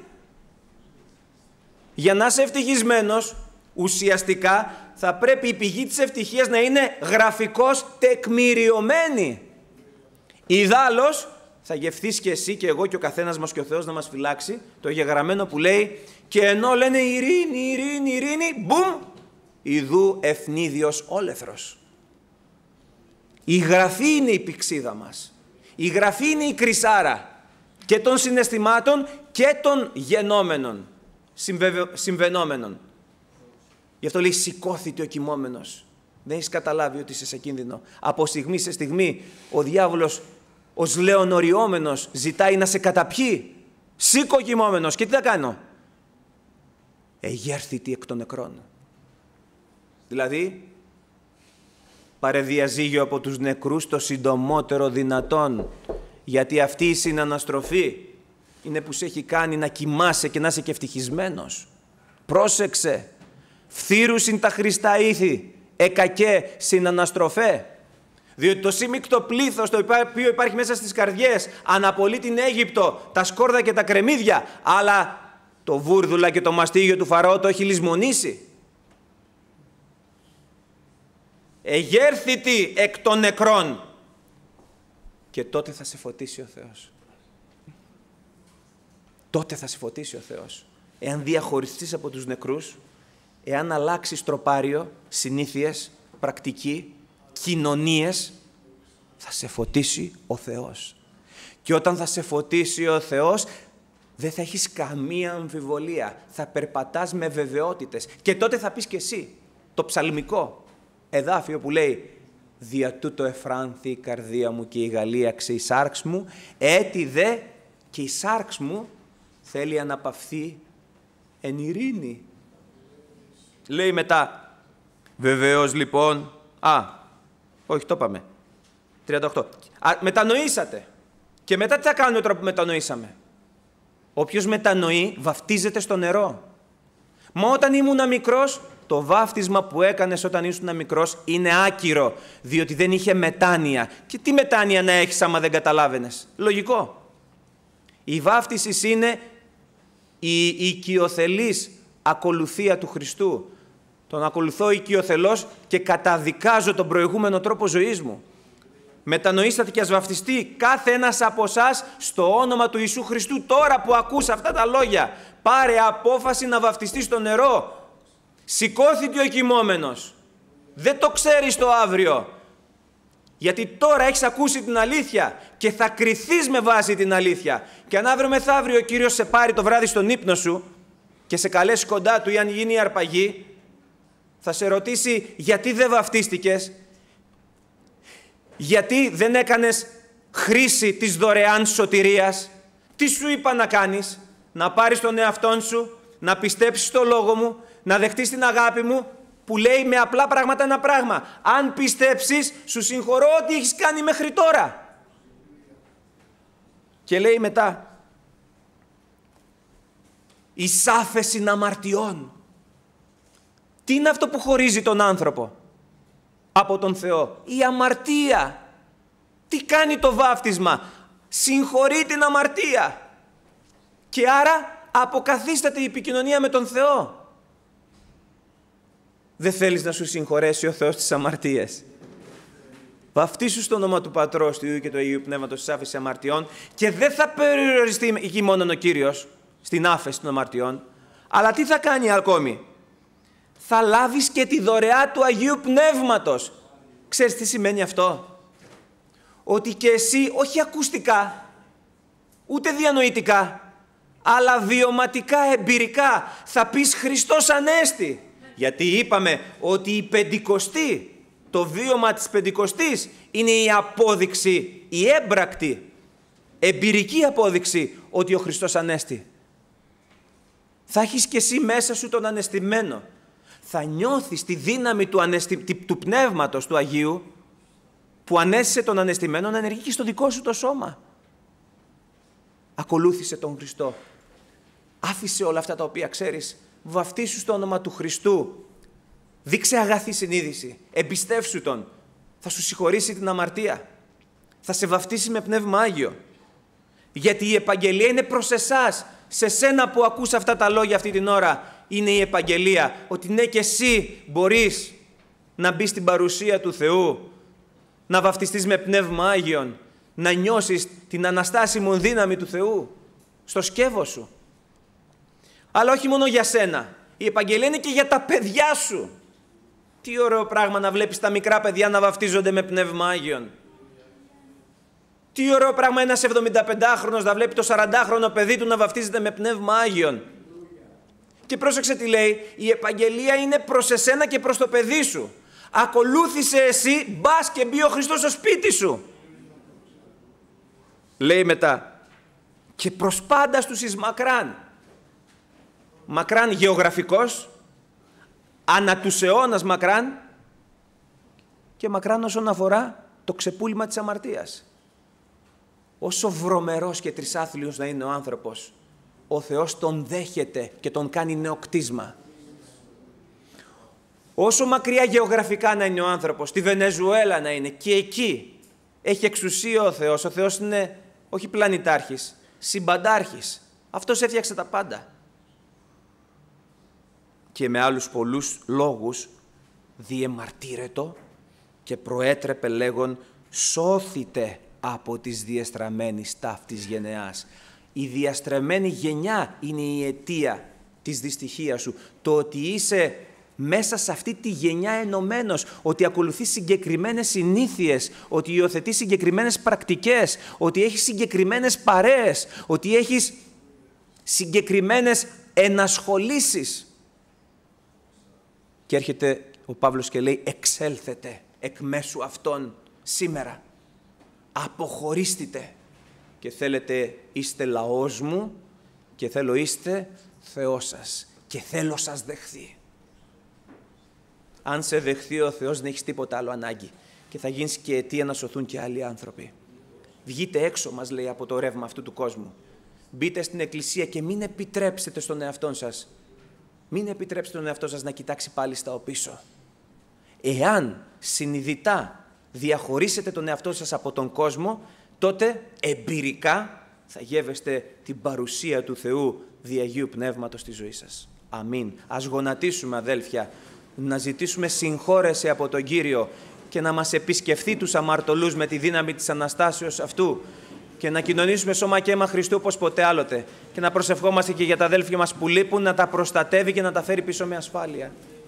Για να είσαι ευτυχισμένος, ουσιαστικά θα πρέπει η πηγή της ευτυχίας να είναι γραφικώς τεκμηριωμένη. Ιδάλλως θα γευθείς και εσύ και εγώ και ο καθένας μας και ο Θεός να μας φυλάξει το γεγραμμένο που λέει, και ενώ λένε ειρήνη, ειρήνη, ειρήνη, μπουμ, ιδού ευνίδιος όλεθρος. Η γραφή είναι η πηξίδα μας. Η γραφή είναι η κρυσάρα και των συναισθημάτων και των γενόμενων, συμβαινόμενων. Γι' αυτό λέει, σηκώθηκε ο κοιμόμενος. Δεν έχεις καταλάβει ότι είσαι σε κίνδυνο. Από στιγμή σε στιγμή ο διάβολος ως λεωνοριόμενος ζητάει να σε καταπιεί. Σήκω ο κοιμόμενος. Και τι θα κάνω? Εγέρθητη εκ των νεκρών. Δηλαδή, πάρε διαζύγιο από τους νεκρούς το συντομότερο δυνατόν. Γιατί αυτή η συναναστροφή είναι που σε έχει κάνει να κοιμάσαι και να είσαι και ευτυχισμένος. Πρόσεξε. Φθήρουσιν τα χρηστά ήθη, εκακέ συναναστροφέ. Διότι το σύμικτο πλήθος το οποίο υπάρχει μέσα στις καρδιές αναπολύει την Αίγυπτο, τα σκόρδα και τα κρεμμύδια, αλλά το βούρδουλα και το μαστίγιο του Φαραώ το έχει λησμονήσει. Εγέρθητη εκ των νεκρών. Και τότε θα σε φωτίσει ο Θεός. Τότε θα σε φωτίσει ο Θεός. Εάν διαχωριστείς από τους νεκρούς, εάν αλλάξεις τροπάριο, συνήθειες, πρακτική, κοινωνίες, θα σε φωτίσει ο Θεός. Και όταν θα σε φωτίσει ο Θεός, δεν θα έχεις καμία αμφιβολία. Θα περπατάς με βεβαιότητες. Και τότε θα πεις και εσύ το ψαλμικό εδάφιο που λέει «Δια τούτο εφράνθη η καρδία μου και η γαλίαξε η σάρξ μου, έτι δε και η σάρξ μου θέλει αναπαυθεί εν ειρήνη». Λέει μετά, βεβαίως λοιπόν, α, όχι το είπαμε, τριάντα οκτώ, α, μετανοήσατε. Και μετά τι θα κάνουμε τώρα που μετανοήσαμε? Όποιος μετανοεί βαφτίζεται στο νερό. Μα όταν ήμουν μικρός, το βάφτισμα που έκανες όταν ήσουν μικρός είναι άκυρο, διότι δεν είχε μετάνοια. Και τι μετάνοια να έχεις άμα δεν καταλάβαινες? Λογικό. Η βάφτιση είναι η οικειοθελής ακολουθία του Χριστού. Τον ακολουθώ οικειοθελώς και καταδικάζω τον προηγούμενο τρόπο ζωής μου. Μετανοήσατε και ας βαφτιστεί κάθε ένας από εσάς στο όνομα του Ιησού Χριστού. Τώρα που ακούς αυτά τα λόγια, πάρε απόφαση να βαφτιστείς στο νερό. Σηκώθηκε ο κοιμόμενος. Δεν το ξέρεις το αύριο. Γιατί τώρα έχεις ακούσει την αλήθεια και θα κριθείς με βάση την αλήθεια. Και αν αύριο μεθαύριο ο Κύριος σε πάρει το βράδυ στον ύπνο σου και σε καλέσει κοντά του ή αν γίνει η αρπαγή, θα σε ρωτήσει γιατί δεν βαφτίστηκες, γιατί δεν έκανες χρήση της δωρεάν σωτηρίας. Τι σου είπα να κάνεις? Να πάρεις τον εαυτόν σου, να πιστέψεις το λόγο μου, να δεχτείς την αγάπη μου που λέει με απλά πράγματα ένα πράγμα. Αν πιστέψεις, σου συγχωρώ ό,τι έχεις κάνει μέχρι τώρα. Και λέει μετά, εις άφεσιν αμαρτιών. Τι είναι αυτό που χωρίζει τον άνθρωπο από τον Θεό? Η αμαρτία. Τι κάνει το βάφτισμα? Συγχωρεί την αμαρτία. Και άρα αποκαθίσταται η επικοινωνία με τον Θεό. Δεν θέλεις να σου συγχωρέσει ο Θεός τις αμαρτίες? Βαφτίσου στο όνομα του Πατρός, του Υιού και του Αγίου Πνεύματος της άφεσης αμαρτιών, και δεν θα περιοριστεί εκεί μόνο ο Κύριος στην άφεση των αμαρτιών, αλλά τι θα κάνει ακόμη? Θα λάβεις και τη δωρεά του Αγίου Πνεύματος. Ξέρεις τι σημαίνει αυτό? Ότι και εσύ, όχι ακουστικά, ούτε διανοητικά, αλλά βιωματικά, εμπειρικά, θα πεις Χριστός Ανέστη. Γιατί είπαμε ότι η Πεντηκοστή, το βίωμα της Πεντηκοστής, είναι η απόδειξη, η έμπρακτη, εμπειρική απόδειξη ότι ο Χριστός Ανέστη. Θα έχεις και εσύ μέσα σου τον ανεστημένο. Θα νιώθεις τη δύναμη του, ανεστη... του Πνεύματος του Αγίου, που ανέστησε τον ανεστημένο να ενεργεί και στο δικό σου το σώμα. Ακολούθησε τον Χριστό. Άφησε όλα αυτά τα οποία ξέρεις. Βαφτίσου στο όνομα του Χριστού. Δείξε αγαθή συνείδηση. Εμπιστεύσου Τον. Θα σου συγχωρήσει την αμαρτία. Θα σε βαφτίσει με Πνεύμα Άγιο. Γιατί η επαγγελία είναι προς εσάς. Σε σένα που ακούς αυτά τα λόγια αυτή την ώρα, είναι η επαγγελία. Ότι ναι, και εσύ μπορείς να μπεις στην παρουσία του Θεού, να βαφτιστείς με Πνεύμα Άγιον, να νιώσεις την αναστάσιμη δύναμη του Θεού στο σκεύος σου. Αλλά όχι μόνο για σένα. Η επαγγελία είναι και για τα παιδιά σου. Τι ωραίο πράγμα να βλέπεις τα μικρά παιδιά να βαφτίζονται με Πνεύμα Άγιον. Τι ωραίο πράγμα ένας εβδομηνταπεντάχρονος να βλέπει το σαραντάχρονο παιδί του να βαφτίζεται με Πνεύμα Άγιον. Και πρόσεξε τι λέει, η επαγγελία είναι προς εσένα και προς το παιδί σου. Ακολούθησε εσύ, μπας και μπει ο Χριστός στο σπίτι σου. Λέει μετά, και προς πάντα στους εις μακράν. Μακράν γεωγραφικός, ανά τους αιώνας μακράν, και μακράν όσον αφορά το ξεπούλημα της αμαρτίας. Όσο βρωμερός και τρισάθλιος να είναι ο άνθρωπος, ο Θεός τον δέχεται και τον κάνει νεοκτίσμα. Όσο μακριά γεωγραφικά να είναι ο άνθρωπος, στη Βενεζουέλα να είναι, και εκεί έχει εξουσία ο Θεός. Ο Θεός είναι όχι πλανητάρχης, συμπαντάρχης. Αυτός έφτιαξε τα πάντα. Και με άλλους πολλούς λόγους διεμαρτύρετο και προέτρεπε λέγον, σώθητε από της διεστραμμένης ταύτης γενεάς. Η διαστραμμένη γενιά είναι η αιτία της δυστυχίας σου. Το ότι είσαι μέσα σε αυτή τη γενιά ενωμένος, ότι ακολουθείς συγκεκριμένες συνήθειες, ότι υιοθετείς συγκεκριμένες πρακτικές, ότι έχεις συγκεκριμένες παρέες, ότι έχεις συγκεκριμένες ενασχολήσεις. Και έρχεται ο Παύλος και λέει, εξέλθετε εκ μέσου αυτών σήμερα. Αποχωρήστητε και θέλετε είστε λαός μου και θέλω είστε Θεός σας και θέλω σας δεχθεί. Αν σε δεχθεί ο Θεός, δεν έχεις τίποτα άλλο ανάγκη και θα γίνεις και αιτία να σωθούν και άλλοι άνθρωποι. Βγείτε έξω, μας λέει, από το ρεύμα αυτού του κόσμου. Μπείτε στην εκκλησία και μην επιτρέψετε στον εαυτό σας, μην επιτρέψετε τον εαυτό σας να κοιτάξει πάλι στα οπίσω. Εάν συνειδητά διαχωρίσετε τον εαυτό σας από τον κόσμο, τότε εμπειρικά θα γεύεστε την παρουσία του Θεού δι' Αγίου Πνεύματος στη ζωή σας. Αμήν. Ας γονατίσουμε, αδέλφια, να ζητήσουμε συγχώρεση από τον Κύριο και να μας επισκεφθεί τους αμαρτωλούς με τη δύναμη της Αναστάσεως αυτού και να κοινωνήσουμε σώμα και αίμα Χριστού όπως ποτέ άλλοτε και να προσευχόμαστε και για τα αδέλφια μας που λείπουν, να τα προστατεύει και να τα φέρει πίσω με ασφάλεια.